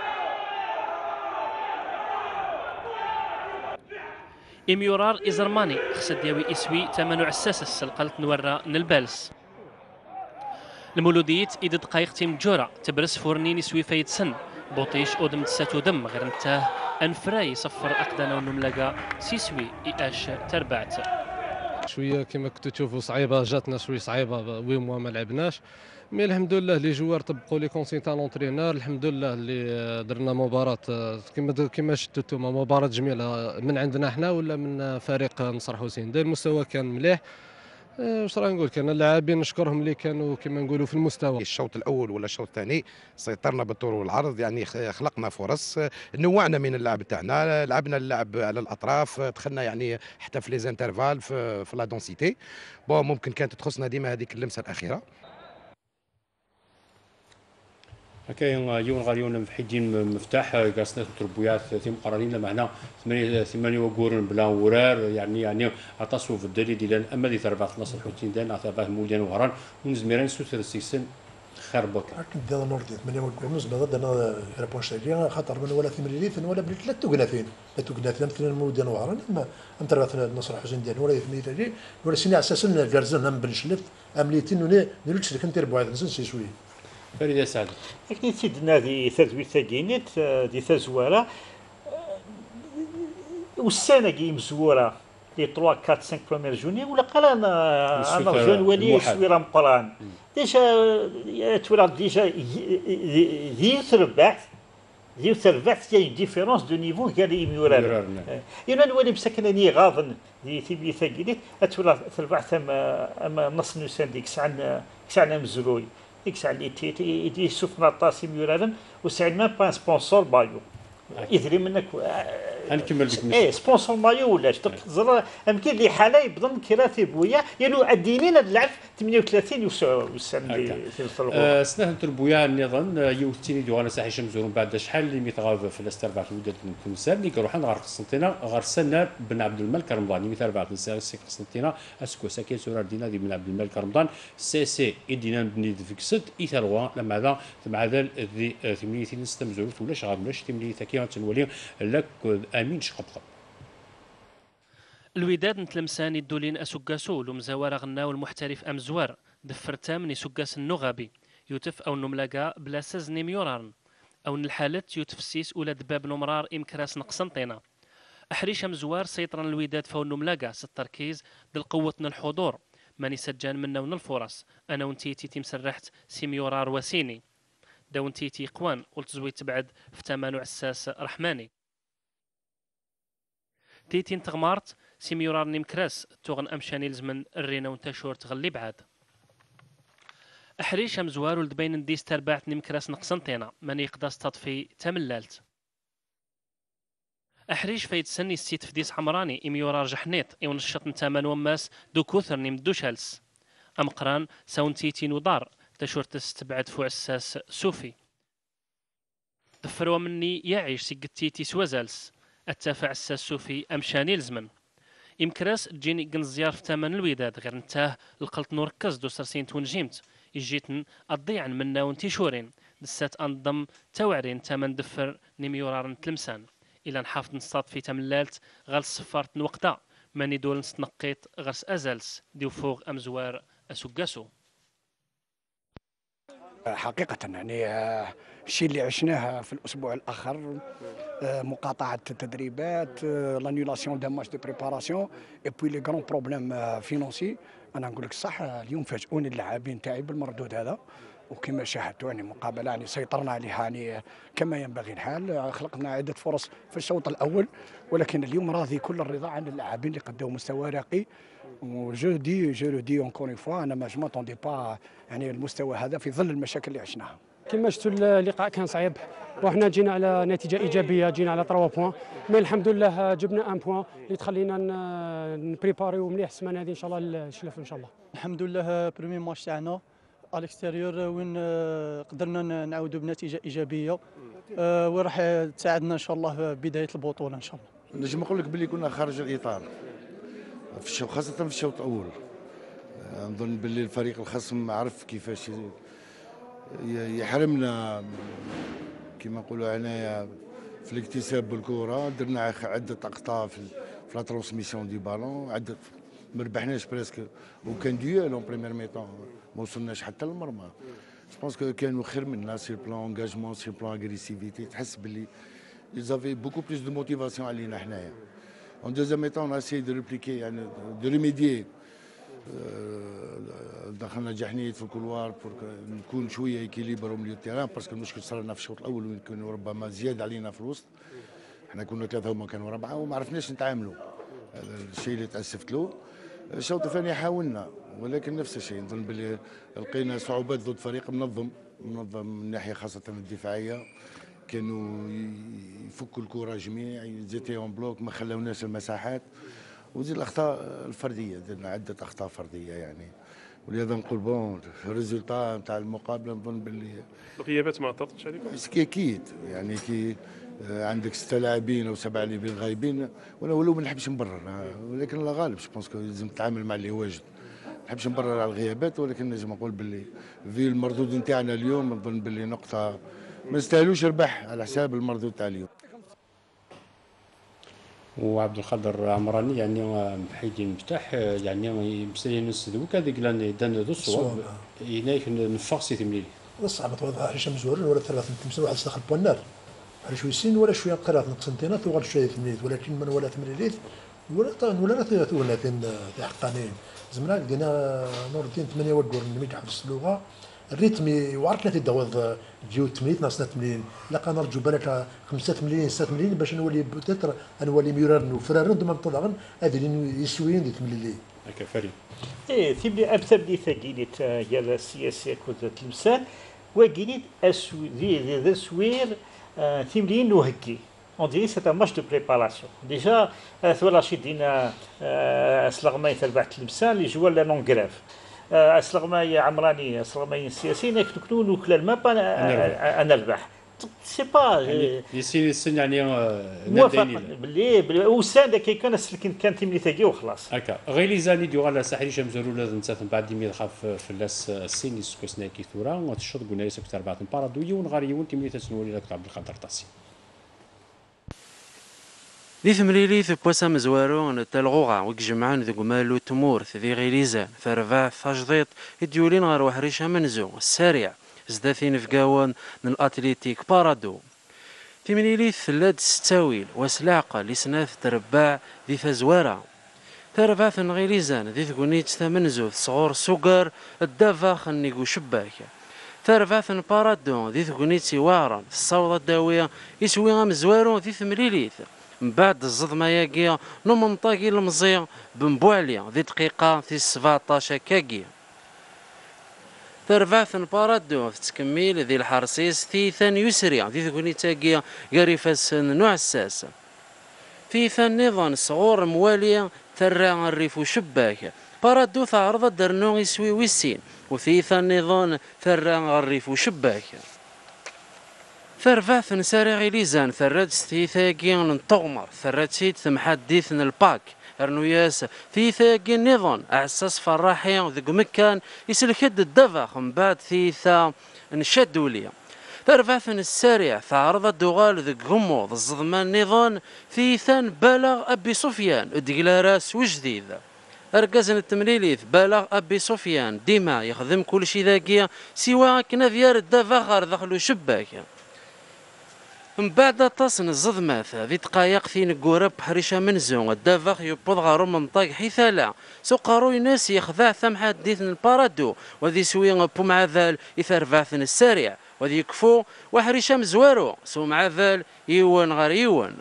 إميورار إزرماني خسد ياوي إسوي تمنع الساسس القلت نورا نلبالس المولوديت إيد دقايق تيم جورا تبرس فورنين يسوي فايد سن بوطيش أودم تساتو دم غير انتاه أنفراي صفر أقدنا ونملقا سيسوي إياش تربعت شويه كما كنتو تشوفوا صعيبه جاتنا شويه صعيبه وي موا ما لعبناش مي الحمد لله لي جوار طبقوا لي كونسين تاع لونترينور الحمد لله اللي درنا مباراه كما شفتوا نتوما مباراه جميله من عندنا احنا ولا من فريق نصر حسين داير المستوى كان مليح واش راه نقول كان اللاعبين نشكرهم اللي كانوا كما نقولوا في المستوى. الشوط الاول ولا الشوط الثاني سيطرنا بالطول والعرض، يعني خلقنا فرص، نوعنا من اللعب تاعنا، لعبنا اللعب على الاطراف، دخلنا يعني حتى في لي زانترفال في لا دونسيتي. بون ممكن كانت تخصنا ديما هذيك اللمسه الاخيره. كاين يون غاليون مفحيدين مفتاح قاسنا تربويات ثم قرارين معنا 8 وقورن بلا ورار يعني عطاسو في الدليل ديال اما دي تربعت نصر حوتين دان عطابه مولدان وهران ونزميران سوتر السيسن خير بوك كنت نوردي 8 وقورن زعما غدا ريبونش تاعي خاطر من ولا ثمريليث ولا بلي ثلاث توقناثين مثلا مولدان وهران اما تربعت نصر حوتين دان ولا ثمريليث ولا سيني اساسا كارزن ام بنشلف امليتين نلوتش لك انت ربوعات نسن شويه فريدة سعد. لكن سيدنا دي ثازوي ثاقينيت دي ثازوارة والسنة كي مزورة لي 3 4 5 بروميير جوني ولا قال انا جون ولي سويرا مقران ديجا تولى ديجا ديو تربعت كاين ديفيرونس دو نيفو كاع لي ميورال انا نولي مسكنني غاضن دي تيبي ثاقينيت تولى تربعت اما نص نوسان ديك سعنا مزروي إكس على تي يدي يشوف نطاسي ميورالن وسعد ما با سبونسور بايو يدري منك نكمل بك ايه سبونسور مايو ولا تقدر يمكن لي حاله يبضم كراتي بويا يلو عدينين اللعب 38 وسام سنه البويا نظن يوتيني دوانا ساحي شمزورون بعد شحال اللي ميتغاف في الاستربع ودات التمثال اللي كروحنا غير قسنطينه غير سنه بن عبد الملك رمضان مثال بعد السي قسنطينه اسكو ساكي سورار دينا دي بن عبد الملك رمضان سي ادينا بني فيكسد ايثالوا لما هذا مع ذا ذي 8 مزورت ولا شغال ولا شتي تاكي تنولي لك امين شقبقب الوداد نتلمساني الدولين اسوكاسو لمزوار غناو المحترف امزوار دفرتا من سوكاس النغابي يوتف او نملاقا بلا سزني ميورارن او الحالات يوتف سيس ولا دباب نمرار امكراس نقسنطينه احريش امزوار سيطرا الوداد فو نملاقا التركيز دل قوتنا الحضور ماني سجان منا ون الفرص انا ونتيتي تمسرحت سيميورار وسيني داون تيتي قوان والتزوي تبعد في تمانع الساس رحماني تيتين تغمارت سيميورار نيمكراس توغن امشاني لزمن الرينا ونتاشور تغلي بعاد احريش امزوار ولد بين نديس تربعت نيمكراس نقسنطينه ماني يقداس تطفي تملالت أحريش فايد سني السيت فديس حمراني إميورا رجحنيط ونشط نتامن وماس دو كوثر نمدوشالس أمقران ساونتيتين ودار تشورت استبعد فوع الساس سوفي ضفروا مني يعيش سيقتيتي سوازالس التافع الساس سوفي أمشاني الزمن إمكراس تجيني قنزيار في ثمن الوداد غير نتاه القلت نركز دو سرسين تونجيمت يجيتن الضيعن منا ونتي شورين دسات أنضم توعرين ثمن دفر نميورار تلمسان إلى نحافظ نصطاد في تملالت غال صفارت نوقتا ماني دول نسنقيت غرس أزالس ديو فوق أمزوار أسوقاسو. حقيقة يعني الشيء اللي عشناه في الأسبوع الآخر مقاطعة التدريبات لانيولاسيون دان ماتش دو بريباراسيون اي بوي لي غران بروبليم فينونسي. أنا نقول لك صح اليوم فاجئوني اللاعبين تاعي بالمردود هذا وكما شاهدتوا يعني مقابله يعني سيطرنا عليها يعني كما ينبغي الحال. خلقنا عده فرص في الشوط الاول ولكن اليوم راضي كل الرضا عن اللاعبين اللي قدموا مستوى راقي. جو لو دي اونكور اون فوا انا ما ماتوندي با يعني المستوى هذا في ظل المشاكل اللي عشناها. كما شفتوا اللقاء كان صعيب وحنا جينا على نتيجه ايجابيه، جينا على 3 بوان مي الحمد لله جبنا 1 بوان اللي تخلينا نبريباريو مليح السمانه هذه ان شاء الله الشلف ان شاء الله. الحمد لله بريمي ماتش تاعنا على الاكستيريور وين قدرنا نعاودوا بنتيجه ايجابيه وراح تساعدنا ان شاء الله في بدايه البطوله ان شاء الله. نجم نقول لك باللي كنا خارج الاطار في الشوط خاصه في الشوط الاول. نظن باللي الفريق الخصم عرف كيفاش يحرمنا كما نقولوا هنايا في الاكتساب بالكره. درنا عده اخطاء في لا ترانسميسيون دي بالون، عده ما ربحناش بريسك وكان ديال اون بريمير ميطون ما وصلناش حتى للمرمى. جو بونس كانوا خير منا سير بلان انجاجمون سير بلان اغريسيفيتي. تحس باللي يزافي بوكو بلوس دو موتيفاسيون علينا حنايا. اون دوزيام ميطون اون اسي دو ريبليكي يعني دو ريميديي. دخلنا جحنيت في الكولوار بور نكون شويه ايكيليبر او مليو تيران باسكو المشكل صار لنا في الشوط الاول وين كانوا ربما زياده علينا في الوسط. احنا كنا 3 هما كانوا 4 وما عرفناش نتعاملوا. هذا الشيء اللي تاسفت له. الشوط الثاني حاولنا ولكن نفس الشيء. نظن باللي لقينا صعوبات ضد فريق منظم من الناحيه خاصه الدفاعيه. كانوا يفكوا الكره جميع زيتي اون بلوك ما خلاوناش المساحات. وزيد الاخطاء الفرديه درنا عده اخطاء فرديه يعني. ولهذا نقول بون الريزولتا نتاع المقابله نظن باللي الغيابات ما عطاتش عليكم؟ اكيد يعني كي عندك 6 لاعبين او 7 لاعبين غايبين وانا ولو ما نحبش نبرر ولكن الله غالب. جو بونس لازم تتعامل مع اللي واجد. ما نحبش نبرر على الغيابات ولكن نجم نقول باللي في المردود نتاعنا اليوم نظن باللي نقطه ما نستاهلوش ربح على حساب المردود تاع اليوم. وعبد القادر عمراني يعني حيدي المفتاح يعني مسالين السدوك هذيك لان دان دو الصواب هناك نفاقسي تمليلي صعب توضح هشام زورين ولا 3 تمثل واحد داخل بوانار على شويه سن ولا شويه قرات نقسنتينات وغاد شويه تمليليت ولكن من ولا تمليليت ولا ثلاثه حقانيين زمنا لقينا نور الدين 8 ودور من حفظ اللغه الريتم يوعرك لا تدوض جيو 8 ناقصنا 80 لا نرجو بالك 5 مليون 6 مليون باش نولي بوتيتر نولي ميرارن وفرارن دوما طلعن هذه يسويين دي تمليلي هكا فريد ايه تبلي ابثر دي ثقيلت ديال السياسه كنت تلمسان وقيلت دي سوير تملين وهكي On dirait que c'est un match de préparation. Déjà, voilà, chez Dina, Aslarmaï تربح تلمسان les joueurs là non grève. أسلغماي عمراني أسلغماي سياسي نكتكنون وكلال ما أنا نربح سي با يصير السن يعني موافق باللي وسان كي كان كان تيملي تاكي وخلاص هكا غير لي زاني ديو على ساحل شمزورو لازم تسافن بعد ديمي خاف في اللاس السين يسكسنا كي ثورا وتشط قلنا يسكت 4 بارادو يون غير يون تيملي تسنولي لك عبد القادر طاسي ذي ثمليلي ذي بوسا مزوارو نتالغوغا وكجمعان ذي قمالو تمورث ذي غيليزان فرفاع ثاجضيط يديولين غير وحريشة منزو السريع زداثين فقاوان من الاتليتيك بارادو ثمليلي ثلاد ستاويل وسلاقة لسناث ترباع ذي ثزوارا ترباع غيليزان ذي ثقونيت ثمنزو صغور سوقر الدافاخ النيقو شباك ترباع بارادو ذي ثقونيت وارا الصوضة الداوية يسوي مزوارو ذي ثمليليث من بعد الصدمة ياكيا نمنطاكي المزيا بنبوعليا ذي دقيقة في 17 كاكيا ترفعث بارادو في تكميل ذي الحرسيس ثيثان يسري ذي ثقوني تاكيا قريفاس نوع الساسة ثيثا نظام صغور موالية ترى الريف شباك بارادو تعرض درنو يسوي ويسين وثيثا نظام ترى الريف شباك ثرفاث نساري غيليزان ثرات ستيثاكين نطغمر ثرات سيد ثمحديث الباك رنوياس ثيثاكي نظام اعساس فراحي ذق مكان يسلكد الدفخ من بعد ثيثا نشدوليا ثرفاث السارع تعرض الدغال ذق غموض الزضمان نظام ثيثان بالغ ابي سفيان دقلاراس وجديد اركزن التمليليث بالغ ابي سفيان ديما يخدم كل شي ذاكيا سوا كنا ديال الدفاخر دخلوا شباك من بعد تصن الزضماث ذي دقايق ثين قورب حريشة منزون الدافخ يبوض غارو منطق حيثالا سوقارو يناس يخذع ثم حديثن البارادو وذي سوي بو مع ذال يثرفاثن السارع وذي يكفو وحريشة مزوارو سو مع ذال يوان غار يوان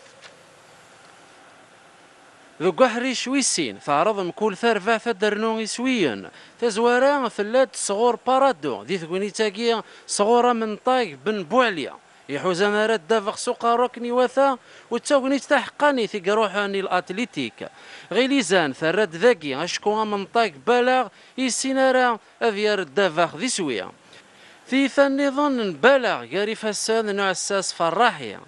ذو حريش ويسين تعرض مكول ثرفاث درنو يسويا تزوارا ثلات صغور بارادو ذي ثقوني تاكيا صغورة منطق بن بوعليا يحوز مرات دافق سوق ركني وثا وتاوني تحقاني في روحاني الاتليتيك غيليزان ثرات ذاكي اشكو منطق بالغ يسينارا اذيار الدافق ذي سويا في ثاني ظن بالغ ياري فساد نوع الساس فراحية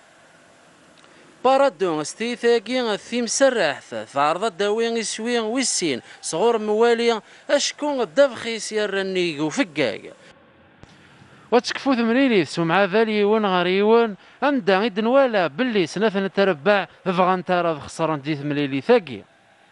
بارادون استيثاقي الثيم سراحث فعرض الداوين يسوين ويسين صغور موالية اشكو الدافق يسير النيقو فقاق وتكفو ثمريلي سمعة ذالي ون غريون أمدا إدن ولا باللي سنة تربع فغان ترى خسران دي ثمريلي ثاقي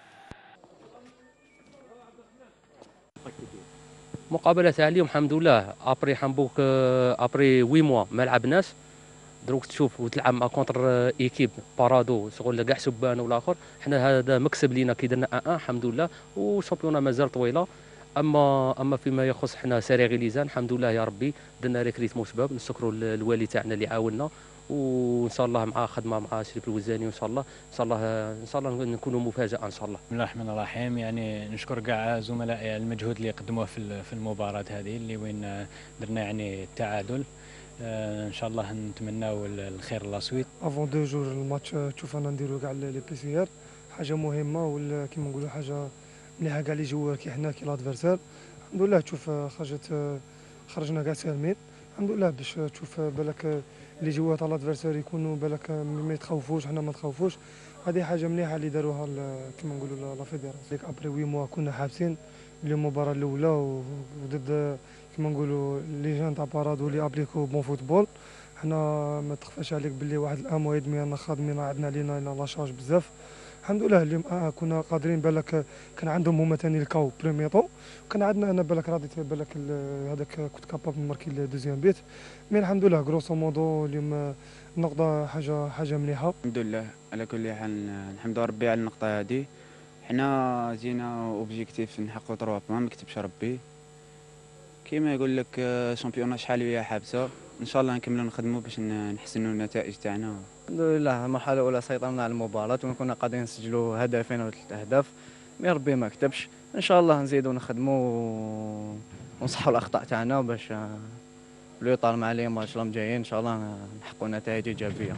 مقابلة تاع اليوم الحمد لله ابري حنبوك ابري 8 موا ما لعبناش دروك تشوف وتلعب مع كونتر ايكيب بارادو شغل كاع سبان والاخر حنا هذا مكسب لينا كي درنا الحمد لله والشامبيونا مازال طويله اما فيما يخص حنا ساري غيليزان الحمد لله يا ربي درنا ريكريتمون شباب نشكروا الوالي تاعنا اللي عاوننا وان شاء الله مع خدمه مع شريف الوزاني وان شاء الله نكونوا مفاجاه ان شاء الله. بسم الله الرحمن الرحيم. يعني نشكر كاع زملائي المجهود اللي قدموه في المباراه هذه اللي وين درنا يعني التعادل. ان شاء الله نتمناو الخير لاسويت. افون دو جور الماتش تشوف انا نديرو كاع لي بي سي ار حاجه مهمه ولا كيما نقولوا حاجه مليحه كاع لي جوار كي حنا كي لادفيرسير. الحمد لله تشوف خرجنا كاع سالمين الحمد لله باش تشوف بالك لي جوار تاع لادفيرسير يكونوا بالك ما يتخوفوش حنا ما نتخوفوش. هذه حاجه مليحه اللي داروها كيما نقولوا لا فيدراسيون. ديك ابري 8 موا كنا حابسين المباراه الاولى وضد كيما نقولوا لي جان تاع بارادو اللي ابليكو بون فوتبول. حنا ما تخفاش عليك باللي واحد الام ويدمي انا خادمين عندنا لينا لا شارج بزاف. الحمد لله اليوم كنا قادرين بالك كان عندهم هما ثاني الكاو بريمي طو كان عندنا انا بالك راضي بالك هذاك كنت كاباب نماركي دوزيام بيت مي الحمد لله غروسو مودو اليوم النقطه حاجه مليحه. الحمد لله على كل حال نحمد ربي على النقطه هذه. حنا جينا اوبجيكتيف نحققوا 3 بوان ما كتبش ربي كيما يقول لك شامبيون شحال وهي حابسه ان شاء الله نكملوا نخدموا باش نحسنوا النتائج تاعنا. الحمد لله المرحله الاولى سيطرنا على المباراه وكنا قادرين نسجلوا هدفين او 3 اهداف مي ربي ما كتبش. ان شاء الله نزيدوا نخدموا ونصحوا الاخطاء تاعنا باش لو يطال مع لي ماتش راهم جايين ان شاء الله نحققوا نتائج ايجابيه.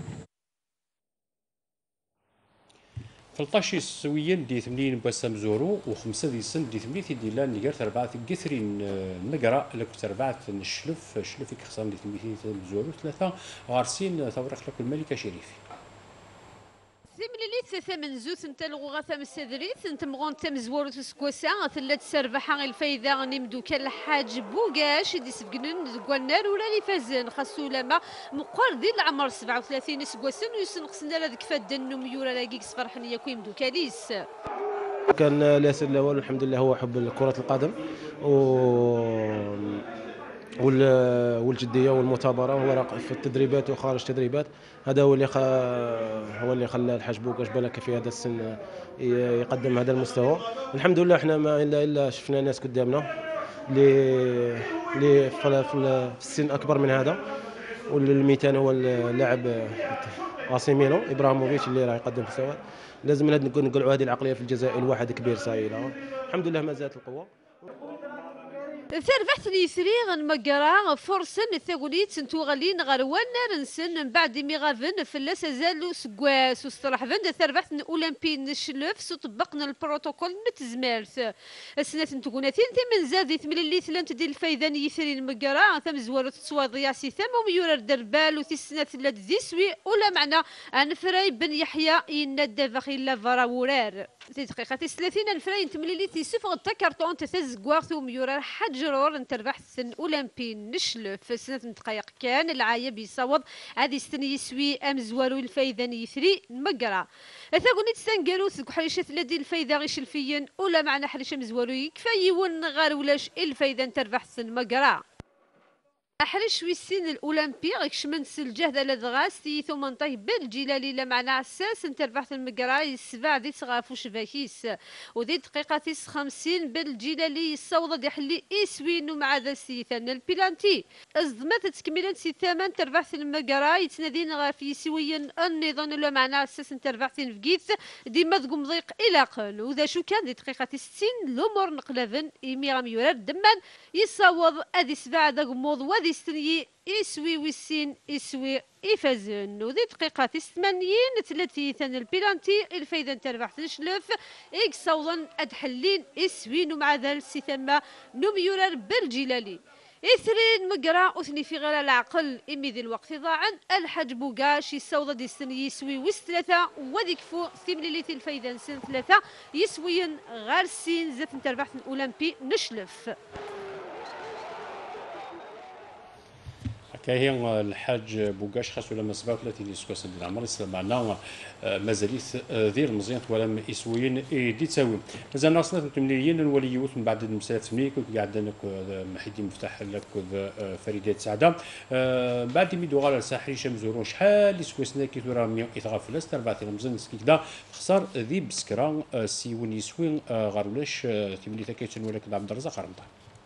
13 سويا دي 80 بسام زورو و5 دي سن دي 80 دي لان نيغر 4 كثرين نقرا لك 4 نشلف شلف كخصام دي 80 زورو 3 غارسين تورق لك الملكه شريفي زمليليت ثمن زوت انت الغوغا ثم السدريت انت مغون تم زوارو تسكوسا ثلات سربحه الفايده نمدو كالحاج بوغاش دي سفقنن زكوالنار ولا اللي فازن خاصو لما مقر ديال العمر 37 سكواسن ويسن خصنا هذاك فادن ميورا لاكيك صفرحنيه كيمدو كاليس. كان الاساس الاول الحمد لله هو حب كره القدم والجديه والمثابره هو في التدريبات وخارج التدريبات. هذا هو اللي خلى الحاج بوكاش بالك في هذا السن يقدم هذا المستوى. الحمد لله احنا ما الا شفنا ناس قدامنا اللي في السن اكبر من هذا والميتان هو اللاعب عاصمينو ابراهيموفيتش اللي راه يقدم مستوى. لازم نقولوا هذه العقليه في الجزائر الواحد كبير صايله. الحمد لله ما زالت القوه. ثربحت لي ثري مقرا فرصن ثقوليت نتو غالين غروان نسن من بعد ميغافن فلا سازالو سكواس وصراح فند ثربحت اولمبي نشلف سطبقنا البروتوكول نتزمارت السنه نتقوناتين ثمن زاد ثملي ثلانت ديال الفايدان يثري مقرا ثم زوالو تصواضيا سي ثم وميور دربال وثي السنه ثلاث ديسوي ولا معنا انفراي بن يحيى ينادى فخي لا فراورار في دقيقه 30 الفراي تملي تيسفغ التكرتون تزكواغ وميور حجرور نتربح سن اولمبي نشلف في سنه دقائق كان العايب يصوب هذه سن يسوي امزوارو الفايدان يثري مقرا ثاقوني تسانقارو ثق حريشه الذي الفايده غيش الفيين ولا معنا حريشه مزوارو يكفاي ونغار ولاش الفايدان تربح سن مقرا أحرش ويسين الأولمبي غيكشمن الجهد على دغاستي ثم نطي بالجلالي لا معنى عساس انتربحت المقراي السبع دي تغافو شباكيس وذي دقيقة 50 بالجلالي الصوضة دي حلي إسوينو مع ذا السيثان البيلانتي أزدمات تكملات سي ثمان تربحت المقراي تنادين غافي سويا النظام لا معنى عساس انتربحت فقيث ديما ذقم ضيق إلى قل وذا شو كان دي دقيقة 60 الأمور نقلافن إيمي غام يورار دمان يصوض أدي سبع دا قموض وذي استني يسوي ويسين يسوي يفازن وذي دقيقة 80 ثلاثين البيلانتي الفايدة تربح تنشلف إيك صوضا أدحلين يسوين ومع ذا السيثما نميورر بالجلالي إثرين مقرا أثني في غير العقل إمي ذي الوقت ضاعا الحاج بوقاش يسوض دي السن يسوي وستلاثة وذيكفو ثمليليث الفايدة سن ثلاثة يسوين غير السين زات تربح الأولمبي نشلف كاين الحاج بوقاش خاصو لما 37 اللي سكو سد العمر معنا مازاليت ذير مزيان ولا اسويين دي تساوي مازال ناصنا تمنيين نولي يوث من بعد المسالات ثمني كنت قاعد لك محيدي مفتاح لك فريده سعده بعد ميدو غال ساحري شمزورون شحال اللي سكوسنا كي ترى 100 يتغافل 34 مزيان سكي كدا خسر ذي بسكرا سيون يسوين غارولاش تمني تاكيتن ولا كدا عبد الرزاق رمضان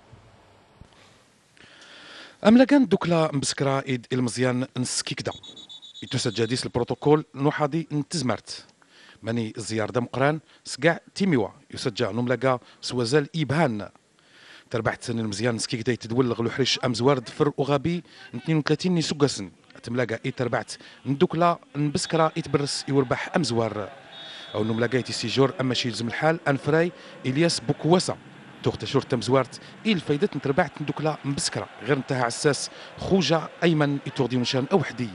أملاكان دوكلا مسكرا إيد المزيان نسكيكدا يتسجديس البروتوكول نوحادي نتزمرت ماني زيار دم قران سقع تيميوا يسجع نملقا سوازال إيبهان تربحت سن المزيان نسكيكدا يتدولغ لحريش أمزوارد فر أغابي 32 نسوقسن تملاقا إيد تربحت ندوكلا نبسكرا يتبرس يوربح أمزوار أو نملاقا يتسيجور أما شي يلزم الحال أنفراي إلياس بوكواسا توخت شور تمزوارت إيل فايدت نتربعت ندوكلا مبسكرة غير انتهى عساس خوجة أيمن يتوغدي مشان أوحدي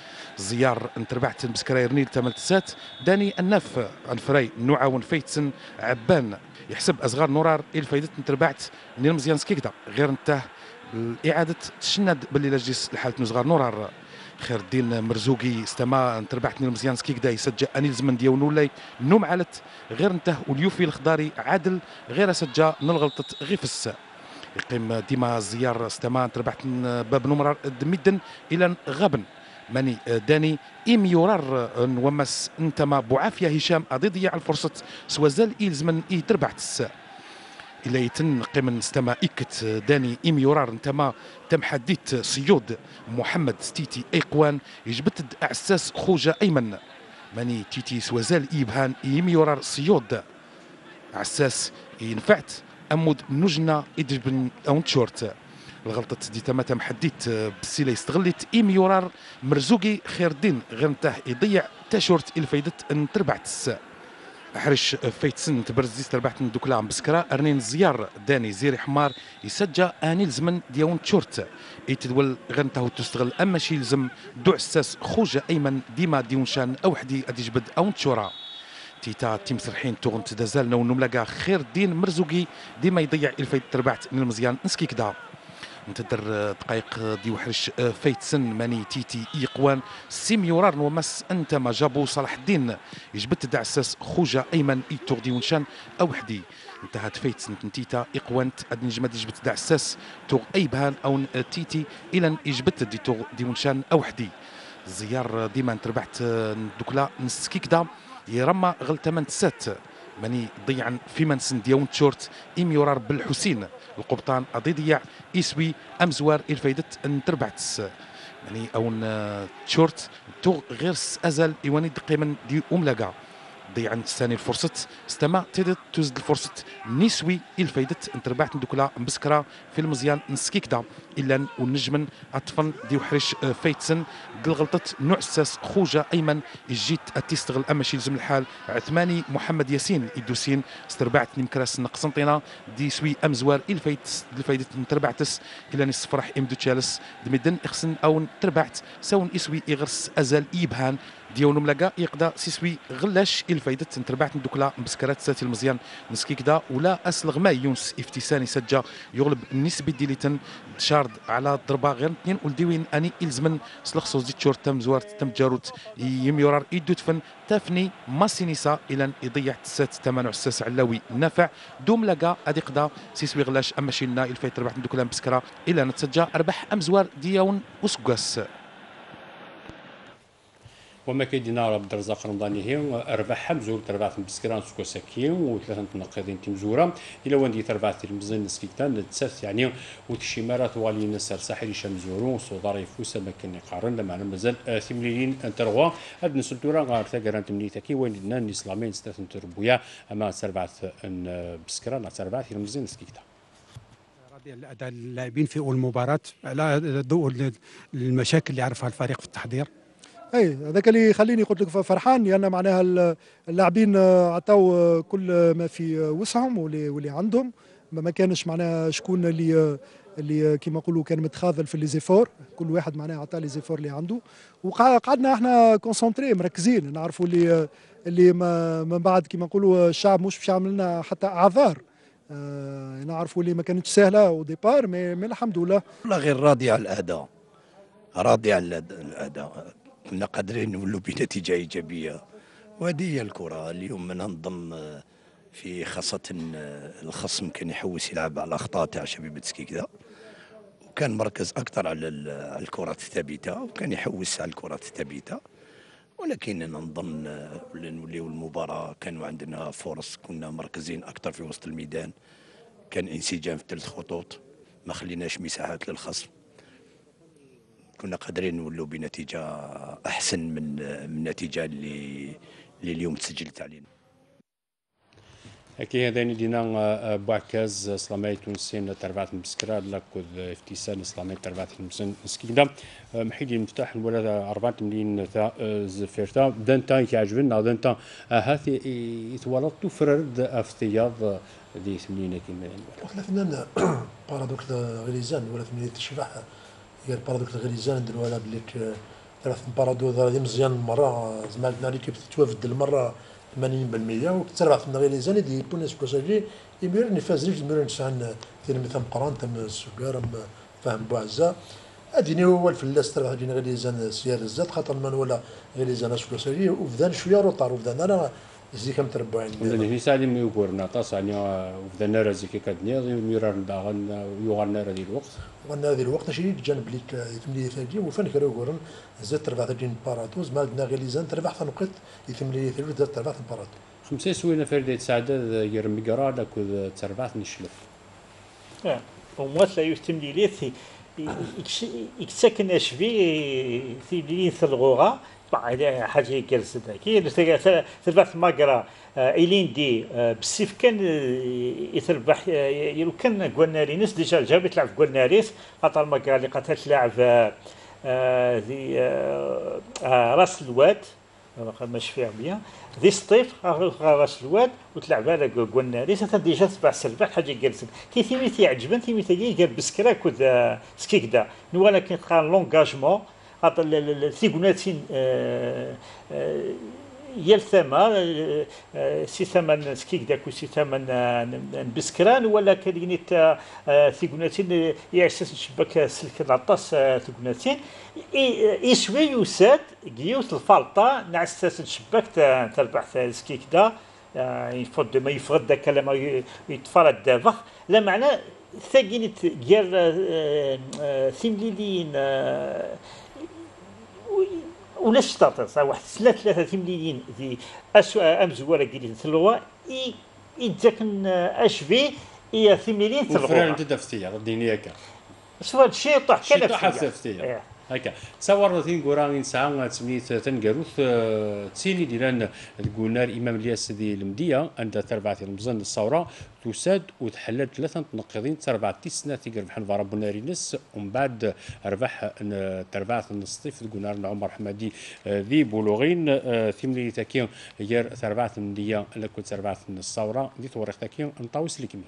زيار نتربعت مبسكرة يرنيل تملتسات داني النف انفراي نوعاون فايتسن عبان يحسب أصغار نورار إيل فايدت نتربعت نير مزيان سكيكدا غير انتهى إعادة تشند باللي لجيس لحالة نزغار نورار خير الدين مرزوقي استما تربحت نير مزيان سكيكدا يسجل انيل زمن ديال نولاي نوم علت غير انته واليوفي الخضاري عادل غير سجل نلغلطت غيفس يقيم ديما زيار استما تربحت باب نمرار دميدن الى غبن ماني داني يورار نومس انتما بعافيه هشام اضيضيع الفرصه سوازال زمن تربحت الساعه إلا يتن قيمن استما إكت داني يورار انتما تم حديت صيود محمد ستيتي أيقوان يجبت أعساس خوجة أيمن ماني تيتي سوازال إيبهان يورار صيود أعساس ينفعت أمود نجنا إدجبن أون تشورت الغلطة دي تم حديت بسيلة استغلت يورار مرزوقي خير الدين غير نتاه يضيع تاشورت الفايدت ان تربعت الساعة حرش فايتسن تبرزيس تربحت من دوكلا بسكرا ارنين زيار داني زيري حمار يسجى انيل زمن ديون تشورت يتدول غنته تستغل اما شي يلزم دو عساس خوجه ايمن ديما ديون شان اوحدي ادي جبد او تشورا تيتا تيم سرحين تغنت دازالنا ونملقا خير الدين مرزوقي ديما يضيع الفايت تربحت من المزيان نسكي كدا نتدر دقائق دي وحرش فايتسن ماني تيتي إيقوان سيميورار نومس أنت ما جابو صلاح الدين يجبت دعساس خوجة أيمن إيتوغ دي ونشان أوحدي انتهت فايتسن تيتا إيقوان أدن نجمد يجبت دعساس توغ أيبهان أو تيتي إلى يجبت دي توغ دي ونشان أوحدي زيار ديما تربحت دوكلا نسكيك دا يرمى غلطة تسات ماني ضيعا في منسن ديون تشورت يورار بالحسين القبطان أضيضيع يسوي أمزوار الفايدت ان تربعتس يعني أون تشورت تو غير أزل إيواني دقيمن دي أملاقا ضيع ثاني الفرصة استمع تيدت تزد الفرصة نسوي الفايدة انتربعت ندوكلا مسكرة في المزيان نسكيكدا إلا ونجمن أطفن دي وحرش فايتسن غلطة نوع الساس خوجة أيمن جيت تستغل أمشي لزم الحال عثماني محمد ياسين الدوسين استربعت نمكراس نقسنطينا دي سوي أمزوار الفايدة نتربعتس إلا نصفرح إمدو تشالس دمدن إخسن أو نتربعت ساون إسوي إغرس أزال إيبهان ديونو ملاقا يقدا سيسوي غلاش الفايدة نتربعت ندوكلا مسكرات ساتي المزيان نسكيكدا ولا أسلغ ما يونس افتساني سجا يغلب النسبة ديليتن شارد على ضربة غير اثنين ولديوين أني إلزمن سلخ صوزي تشور تم زوار تم جاروت يميورار إدوتفن تافني ماسينيسا إلى يضيع تسات 8 عساس علاوي نافع دوم لقا أديقدا سيسوي غلاش أما شيلنا الفايت ربحت ندوكلا مسكرة إلى نتسجى أربح أمزوار ديون وسكاس وما كيدينا عبد الرزاق رمضاني هي ارباح مزور تربعت بسكران سكو سكين وثلاثه نقادين تمزوره الى وندي تربعت المزين سكيكتان تسات يعني وتشيمارات والي نسر ساحل شمزورو صداري فوسا ما كان يقارن لما مازال ثمليين انترغوا هاد نسلتورا غار تاكران تمنيتكي وين لنا الاسلاميين ستات تربويا اما تربعت بسكران تربعت المزين سكيكتا الاداء اللاعبين في المباراه على ضوء المشاكل اللي عرفها الفريق في التحضير. اي هذاك اللي يخليني قلت لك فرحان لان معناها اللاعبين عطاو كل ما في وسعهم واللي عندهم ما كانش معناها شكون اللي كما نقولوا كان متخاذل في ليزيفور كل واحد معناها عطى ليزيفور اللي عنده وقعدنا احنا كونسونتري مركزين نعرفوا اللي من بعد كما نقولوا الشعب مش باش يعمل لنا حتى اعذار نعرفوا اللي ما كانتش سهله او ديبار مي الحمد لله. والله غير راضي على الاداء راضي على الاداء كنا قادرين نولوا بنتيجه ايجابيه وهذه هي الكره. اليوم ننظم في خاصه الخصم كان يحوس يلعب على الاخطاء تاع شبيبه سكيكدا وكان مركز اكثر على الكرات الثابته وكان يحوس على الكرات الثابته ولكن نظن نوليو المباراه كانوا عندنا فرص كنا مركزين اكثر في وسط الميدان كان انسجام في 3 خطوط ما خليناش مساحات للخصم كنا قادرين نولوا بنتيجه احسن من النتيجه اللي اليوم تسجلت علينا. أكيد هذا دينا بوعكاز سلامي تونسين تربعت مسكرة لكوذ افتسان سلامي تربعت مسكينة محيدي المفتاح الولا 4 مليون زفيرتا دانتا يعجبنا دانتا هاثي يتولد تفرد افتياض دي 8 كيما وقت فنان بارادوكس غليزان ولا 8 تشبح هي البارادوكس غليزان نديروا على بليك 3 بارادو هذه مزيان مره زعما ليكيب توافد المره 80% وكتربع في الغليزان اللي بونس كوساجي يمير نفاز ريف يمير نسان مثلا قران تم السكر فهم بوعزه اديني هو الفلاس تربع دينا غليزان سيار الزاد خاطر من ولا غليزان كوساجي وفدان شويه روطار وفدان انا زي كم تربعين اللي سالي ميوغورنا طاس يعني وفدان رازي كي كدني ميرار باغن يوغالنا هذه الوقت وانا هذه الوقت شي جانب ليك يتملي ثاجي وفن كانوا يقولون زاد تربع ثاجين باراتوز مالنا غليزان تربع ثنقط يتملي ثاجي زاد تربع باراتو 5 سوينا فريدة سعادة يرمي قرار لك تربع نشلف وموات لا يتملي لي يكسكن اشبي في لي ثلغوغا حاجه جالسه كي تربح ماقرا ايلين دي بالسيف كان يتربح لو كان كوالنارينس ديجا جابت تلعب كوالناريس خاطر ماقرا اللي قاتلت تلعب ذي راس الواد ماشي فيها بيان ذي سطيف راس الواد وتلعب على كوالناريس حتى ديجا تبع السرباح حاجه جالسه كي ثيميتي عجبن ثيميتي قال بسكرا كود سكيكدا نوالا كي تقال لونغاجمون خاطر الثيغوناتين يال ثما سي ثمن سكيك داك وسي ثمن بسكران ولا كاينين ثيغوناتين يعسس الشباك سلك العطاس ثيغوناتين يسوي يساد كيوت الفالطه نعسس الشباك تربح سكيك دا يفض ما يفرد داك لما يتفرد دابا لا معنى ثاقينت ديال ثمليلين ولا شطاطس واحد 3 مليون في امزوره كيلين ثلوا يتزكن اشفي هي 8 مليون ثلوا وفران تدفتيه رديني هكا سواء شي طاح كذا تفتيه هكا تصور ثين كورا نسعى تسميت تنقروث تسيني ديران قلنا الامام الياس دي المديه عند تربعه المزن الثوره تساد وتحلل ثلاثه متنقضين تربع تسنه تقرب حنفا ربنا رينس ومن بعد ربح تربعه النصيف قلنا عمر حمادي ذي بولوغين ثملي تاكيون غير تربعه المديه لكل تربعه الثوره دي توريخ تاكيون نطاوس لكمي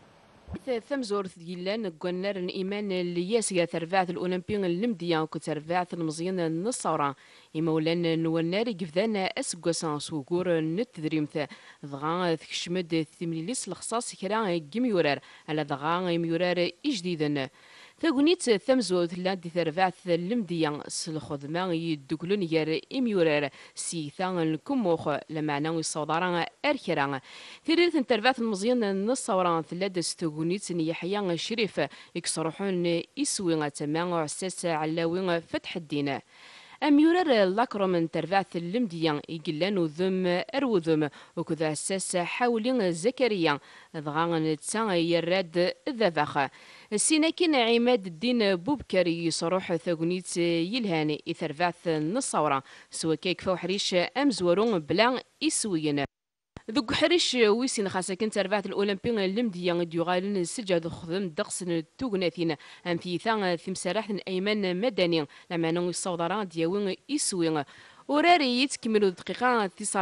ثمزور ثقيلان قنار إيمان لياسيا ترفعة الأولمبيين المدية وكترفعة المزيان النصارى إمولان نوالناري قفذانا أسقوسان سوقور نتدريمث ضغان ثكشمد ثمليليس الخصاص كرا جميورار على ضغان يميورار إجديدا ثقونيت ثمزور ثلان دي ترفعة المدية سلخذما يدقلون يار إميورار سيثان الكموخ لمعنى الصوداران أركران ثريث ترفعة المزيان النصارى ثلاث ستقونيت يحيى الشريف يكسرحون إسوين تمام عساس علاوين فتح الدين أميورار لاكروم ترفعة المدية يقلان ذم أروذم وكذا أساس حاولين زكريا ضغان تسان يراد الذبخ السيناكين عماد الدين بوبكري يصروح ثقنيت يلهاني إثرفعت النصورة سوا كيك فوحريش أمزورون بلا إسوين ذوك حريش ويسين خاصة كنت رفعت الأولمبيين المدية ديوغالن السجاد خذم دقسن توغناثين أم في ثان ثمسراح أيمن مدني لما نوي الصودران دياوين إسوين وراري يتكملوا دقيقة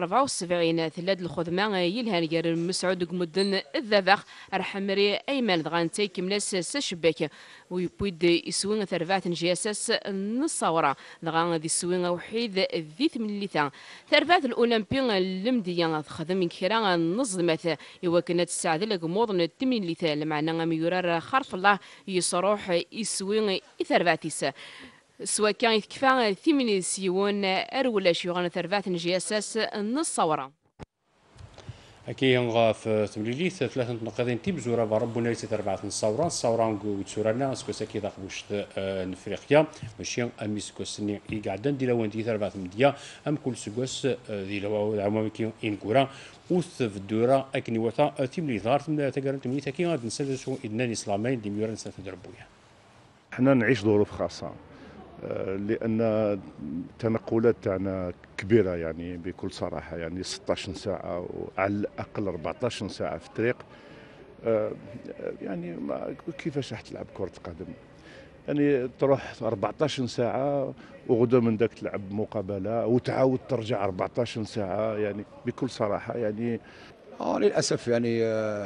74 ثلاث الخدمة يلهان غير مسعود قمدن الذبح رحمري أيمن دغان تيكم ناس سشباك ويبويد يسوين ثرفات جياساس النصورة دغان ذي سوين وحيد ذي ثمليثا ثرفات الأولمبيين المدية خدم كرا نظمت يوكنت السعد لك موضن التمليثا لمعنا ميورار خرف الله يصروح يسوين ثرفاتيس سواء كان يتكفى ثمن سيون أرولا شيوغان ثرفات جياساس النصورة أكي ينغا في تمليليث ثلاثة نقاطين تيبزورا بربنا ليس تربعة الثورة الثورة وتسورنا سكوسا كي ضاقبوش نفريقيا ماشي أمي سكوسني يقعدن دي لوان دي تربعة مديا أم كل سكوس دي لو عمامي كي إنكورا وث في الدورة أكني وثا تملي ظهر تقارن تمليث كي غاد نسلسو إدنان إسلامين دي ميورا نسلسو دربويا. احنا نعيش ظروف خاصة لأن التنقلات تاعنا كبيرة يعني بكل صراحة يعني 16 ساعة وعلى الأقل 14 ساعة في الطريق يعني كيفاش راح تلعب كرة قدم يعني تروح 14 ساعة وغدا من داك تلعب مقابلة وتعاود ترجع 14 ساعة يعني بكل صراحة يعني للأسف يعني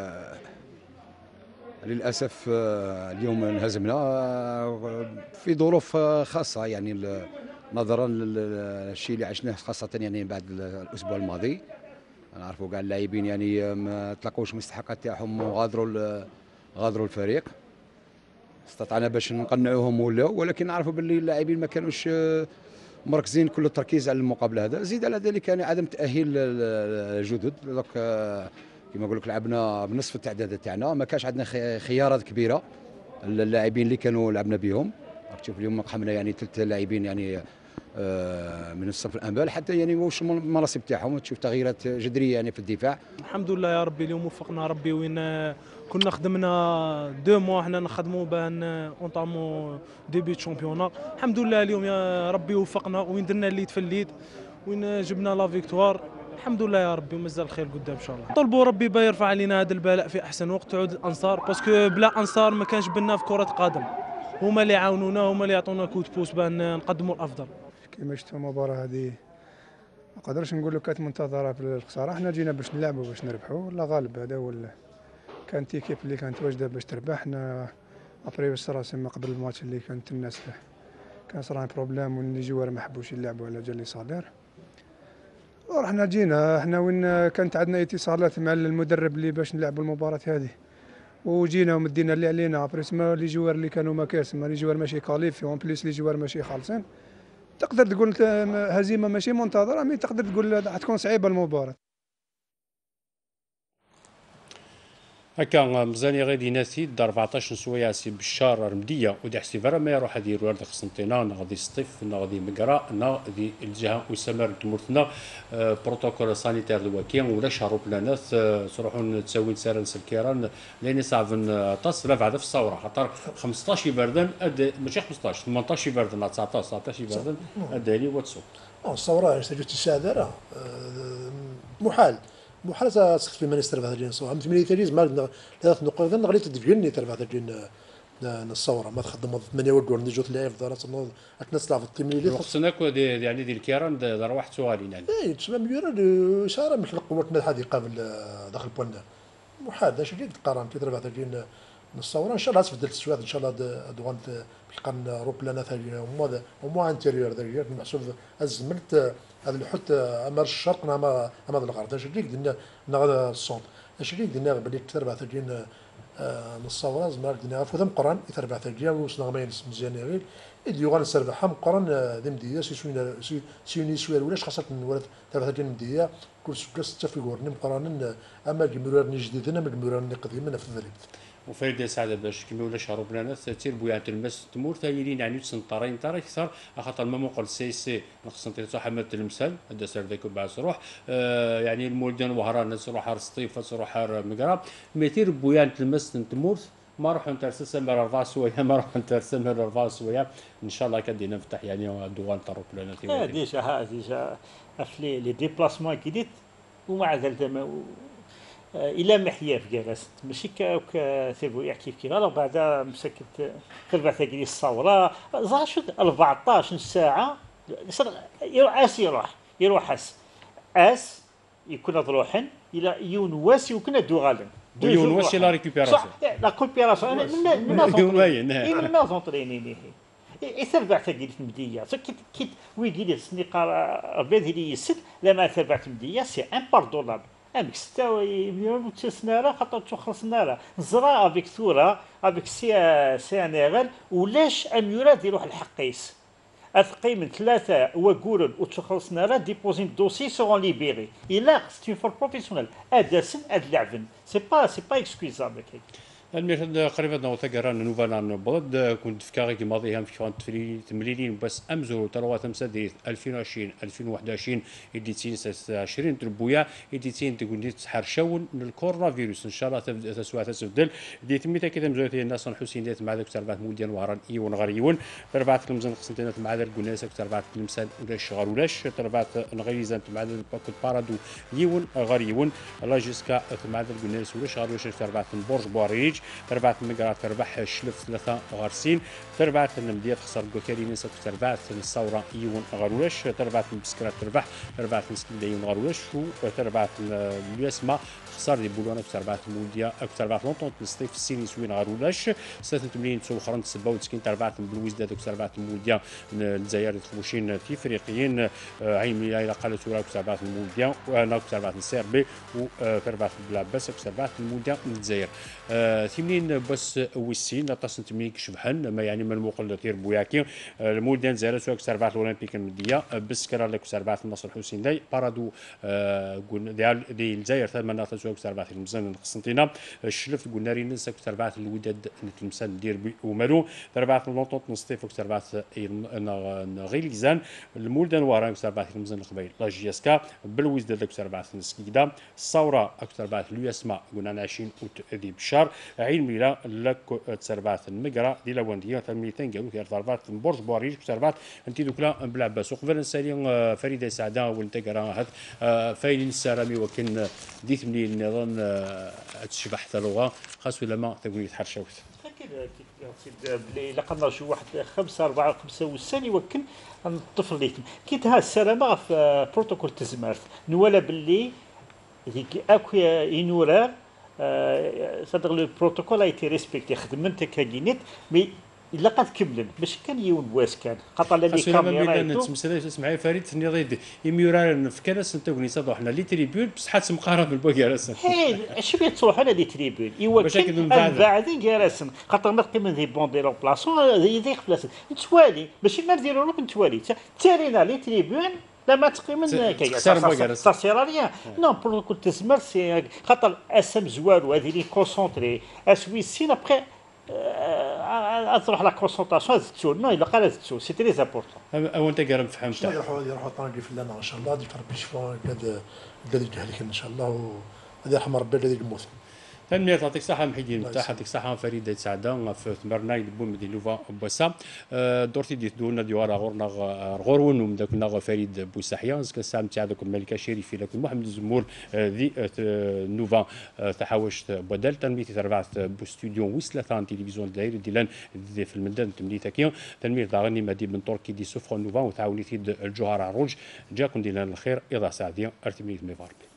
للأسف اليوم انهزمنا في ظروف خاصة يعني نظرا للشيء اللي عشناه خاصة يعني بعد الأسبوع الماضي نعرفوا كاع اللاعبين يعني ما تلاقوش المستحقات تاعهم وغادروا الفريق استطعنا باش نقنعوهم ولكن نعرفوا باللي اللاعبين ما كانوش مركزين كل التركيز على المقابلة هذا زيد على ذلك يعني عدم تأهيل الجدد كما نقول لك لعبنا بنصف التعداد تاعنا ما كانش عندنا خيارات كبيره اللاعبين اللي كانوا لعبنا بهم تشوف اليوم قحمنا يعني ثلاث لاعبين يعني من الصف الامبال حتى يعني واش المناصب تاعهم تشوف تغييرات جذريه يعني في الدفاع. الحمد لله يا ربي اليوم وفقنا ربي وين كنا خدمنا 2 موا حنا نخدموا بان اونطامو ديبي شامبيونا الحمد لله اليوم يا ربي وفقنا وين درنا الليد في الليد وين جبنا لا فيكتوار الحمد لله يا ربي ومازال الخير قدام ان شاء الله. طلبوا ربي با يرفع علينا هذا البلاء في احسن وقت تعود الانصار باسكو بلا انصار ما كانش بنا في كره قدم هما اللي يعاونونا هما اللي يعطونا كوت بوس بان نقدموا الافضل. كما شفتوا المباراه هذه ما قدرش نقول لك كانت منتظره في الخساره حنا جينا باش نلعبوا باش نربحوا والله غالب هذا هو كانت ايكيب اللي كانت واجده باش تربح حنا ابري صرا سما قبل الماتش اللي كانت الناس كان صرا بروبليم واللي جوار ما حبوش يلعبوا على جال صالير ورحنا جينا احنا وين كانت عندنا اتصالات مع المدرب اللي باش نلعبوا المباراه هذه وجينا ومدينا اللي علينا ابريس ما لي جوار اللي كانوا ما كاس ما لي جوار ماشي كاليفي اون بليس لي جوار ماشي خالصين تقدر تقول هزيمه ماشي منتظره مي تقدر تقول حتكون صعيبه المباراه. هكا مزاني غادي ناسي 14 سويا سي بشار رمديه ودي حسي فرا ما يروح هذه ورد قسنطينه غادي سطيف غادي مقرا غادي الجهه وسمر تمرتنا بروتوكول سانيتير الوكيل ولا شهروا بلانات تروحون تسوي سيرن الكيران لين صعب تصل بعد في الثوره خاطر 15 بردن ماشي 15 18 بردن 19 بردن ادالي واتسو الثوره استجوت السادره محال تسخط في مانيستر هذا الجين صوره متمني تجيز مال ثلاث نقاط غادي تدفعني ترى هذا الجين الثوره ما تخدم 8 ودور نجوت لايف دارات اتنصلا في التمرين خصنا يعني ديال الكيران دار واحد سؤالين يعني اي تسمى مليون اشاره من قوتنا الحديقه داخل بونا محال هذا شيء تقارن ترى هذا الجين الثوره ان شاء الله تبدل السواد ان شاء الله دوغان بيقان روبلانا ثاني ومو انتيريور ذا محسوب الزملت هذا الحوت امر الشرق اما الغرب اش اللي قلنا هذا الصوم اش اللي قلنا بلي تربع تجين الصوره زعما قلنا فوذا مقران يتربع تجي وصنا ما ينس مزيان غير اللي يغال السربحه مقران ذي مديه سيوني سوير ولاش خاصه ولات تربع تجين مديه كل سكاس تفيغورني مقران اما جمهورنا جديدنا من جمهورنا قديمنا في الذريب وفريد سعد باش كما ولا شهر بلانات تير بويعه المس تمور تايلين يعني تسنطرين ترى اكثر خاطر ما موقع السي نخصن تاع حمد المثال هذا سر ذاك بعد تروح يعني المولدان وهران تروح سطيفه تروح مقراب ميتير بويعه المس تمور ما راح نترسل من 4 سوايع ما راح نترسل من 4 سوايع ان شاء الله كدي نفتح يعني دوان طرق بلانات ديجا لي ديبلاسمون كيديت ومع ذلك الى محيا في كراس ماشي كتبويع كيف راه بعدا مسكت تربع تاكلي الثوره زاشد 14 ساعه يروح اس يكون روحن الى يونواس يكون دوغالن يونواس لا ريكوبيراسيون لا كوبيراسيون من ما زونطريني يتربع تاكلي مديه كي ويجي سنيقا ربي لي يسد لما تربع مديه سي ان بار دولار امك 6 مليون تسناره خاطر تخلصنا راه نزرا افيك ثوره افيك سي ان ار ولاش اميورات يروح الحقيس اثقي من 3 وقورن وتخلصنا راه ديبوزين دوسي سورون ليبيري الا سي فور بروفيسيونيل ادسن اد لعبن سي با اكسكوزابل المشهد قريبا نوتا قران نوفانا بلد كنت في كاري ماضيها في كونت في تمريرين بس امزور تروا تمسدي 2020 2021 اديتين 20 تربويا اديتين تقول تسحر شون من الكورونا فيروس ان شاء الله تسوى تسدل ديت ميتا كذا مزوتي الناس حسين ديت مع ذاك تربات موديان وهران ايون غريون تربات كلمزن قسنتينات مع ذاك قلنا لك تربات كلمسان ولاش غرولاش تربات نغيزان مع ذاك باكوت بارادو يون غريون لا جيسكا مع ذاك قلنا ولاش غرولاش تربات برج بواريج تربعت مقرات تربح الشلف 3 غارسين تربعت المديات خسر كوكارين سك تربعت الثوره يون غرولاش تربعت البسكرات تربح تربعت السكيليون غرولاش وتربعت الياسما خسر دي بولون تربعت المولديا تربعت لونطون الصيف السيني سوين غرولاش 86 سو خرن 97 تربعت بالويز داك تربعت المولديا الجزائر تخوشين في افريقيين عين الى قالت وراك تربعت المولديا وانا تربعت السيربي وتربعت بلاباس تربعت المولديا الجزائر ثمانين بس ويسين لا تصنت ميك شبحن ما يعني من مقل تير بوياكي المولدان زارت سواك سربعت الاولمبيك المديه بس كرا لك سربعت النصر الحسين داي بارادو قلنا دي الجزائر ثمان سواك سربعت المزن قسنطينه الشلف قلنا رين سواك سربعت الوداد نتمسن دير ومالو سربعت لونطون نصطيف سربعت غيليزان المولدان وراك سربعت المزن القبيل لا جياسكا بالويز داك سربعت نسكيدا الثوره اكثر بعد الياسما قلنا 20 ذي بشار عين ميلا لك تسربات المقرا دي لوانديه 200 قالوا في ضربات برج بواريج تسربات انت دوكلا بلعباس وقبل نسالي فريده سعده وانت قرا فاين السرامي وكن ديت مني النظام تشبح حتى لغه خاص ولا ما تقول يتحرشوت الا قلنا شي واحد 5 4 5 والثاني يمكن الطفل اللي كيتها السلامه في بروتوكول تزمارت نوالا باللي اكو ينورا صدق لو بروتوكول ايتي ريسبكتي خدمت كاجينيت مي الا قد كملن باش كان يون واس كان خاطر لي كاميرا تمثل اسمعي فريد نضيد يميران في كناس انت ونيصا حنا لي تريبيون بصح مقارنه بالبوكارس اش بيه تروح على لي تريبيون ايوا بعدين كارسن خاطر ما تقيم ذي بون دي بلاصون ذي خلاص نتوالي ماشي ما نديرو روك نتوالي تارينا لي تريبيون لا ما تقريبا كاين سيراليا نو بروتوكول تزمر سي خاطر اسم زوالو هذه لي كونسونطري اسويسين ابخي تروح لا كونسونطاسيون زدتو نو الا قال زدتو سي تري امبورطون. او انت كرم فهمت شنو يروحوا طانقي في اللعنه ان شاء الله، ديك ربي يشفى الذي يجهلك ان شاء الله، وهذا يرحم ربي الذي يموت. تنمية يعطيك الصحة محيدي المفتاح، يعطيك الصحة فريد سعدة في ثمرنا يلبون مدي لوفا بوسا دورتي دي دونا ديوارا غورنا غورون ومداكنا فريد بوسحيان سكا سام تاع ذاك الملكة شريفي لكن محمد الزمور ذي نوفا تحوشت بدل تنمية تربعت بوستوديو وسلثان تلفزيون داير ديلان في المدن تمليتكيا تنمية داغني مدي بن تركي دي سفر نوفا وتعاوني الجوهر عروج جاكم ديلان الخير إضاءة سعدية ارتميت ميفاربي.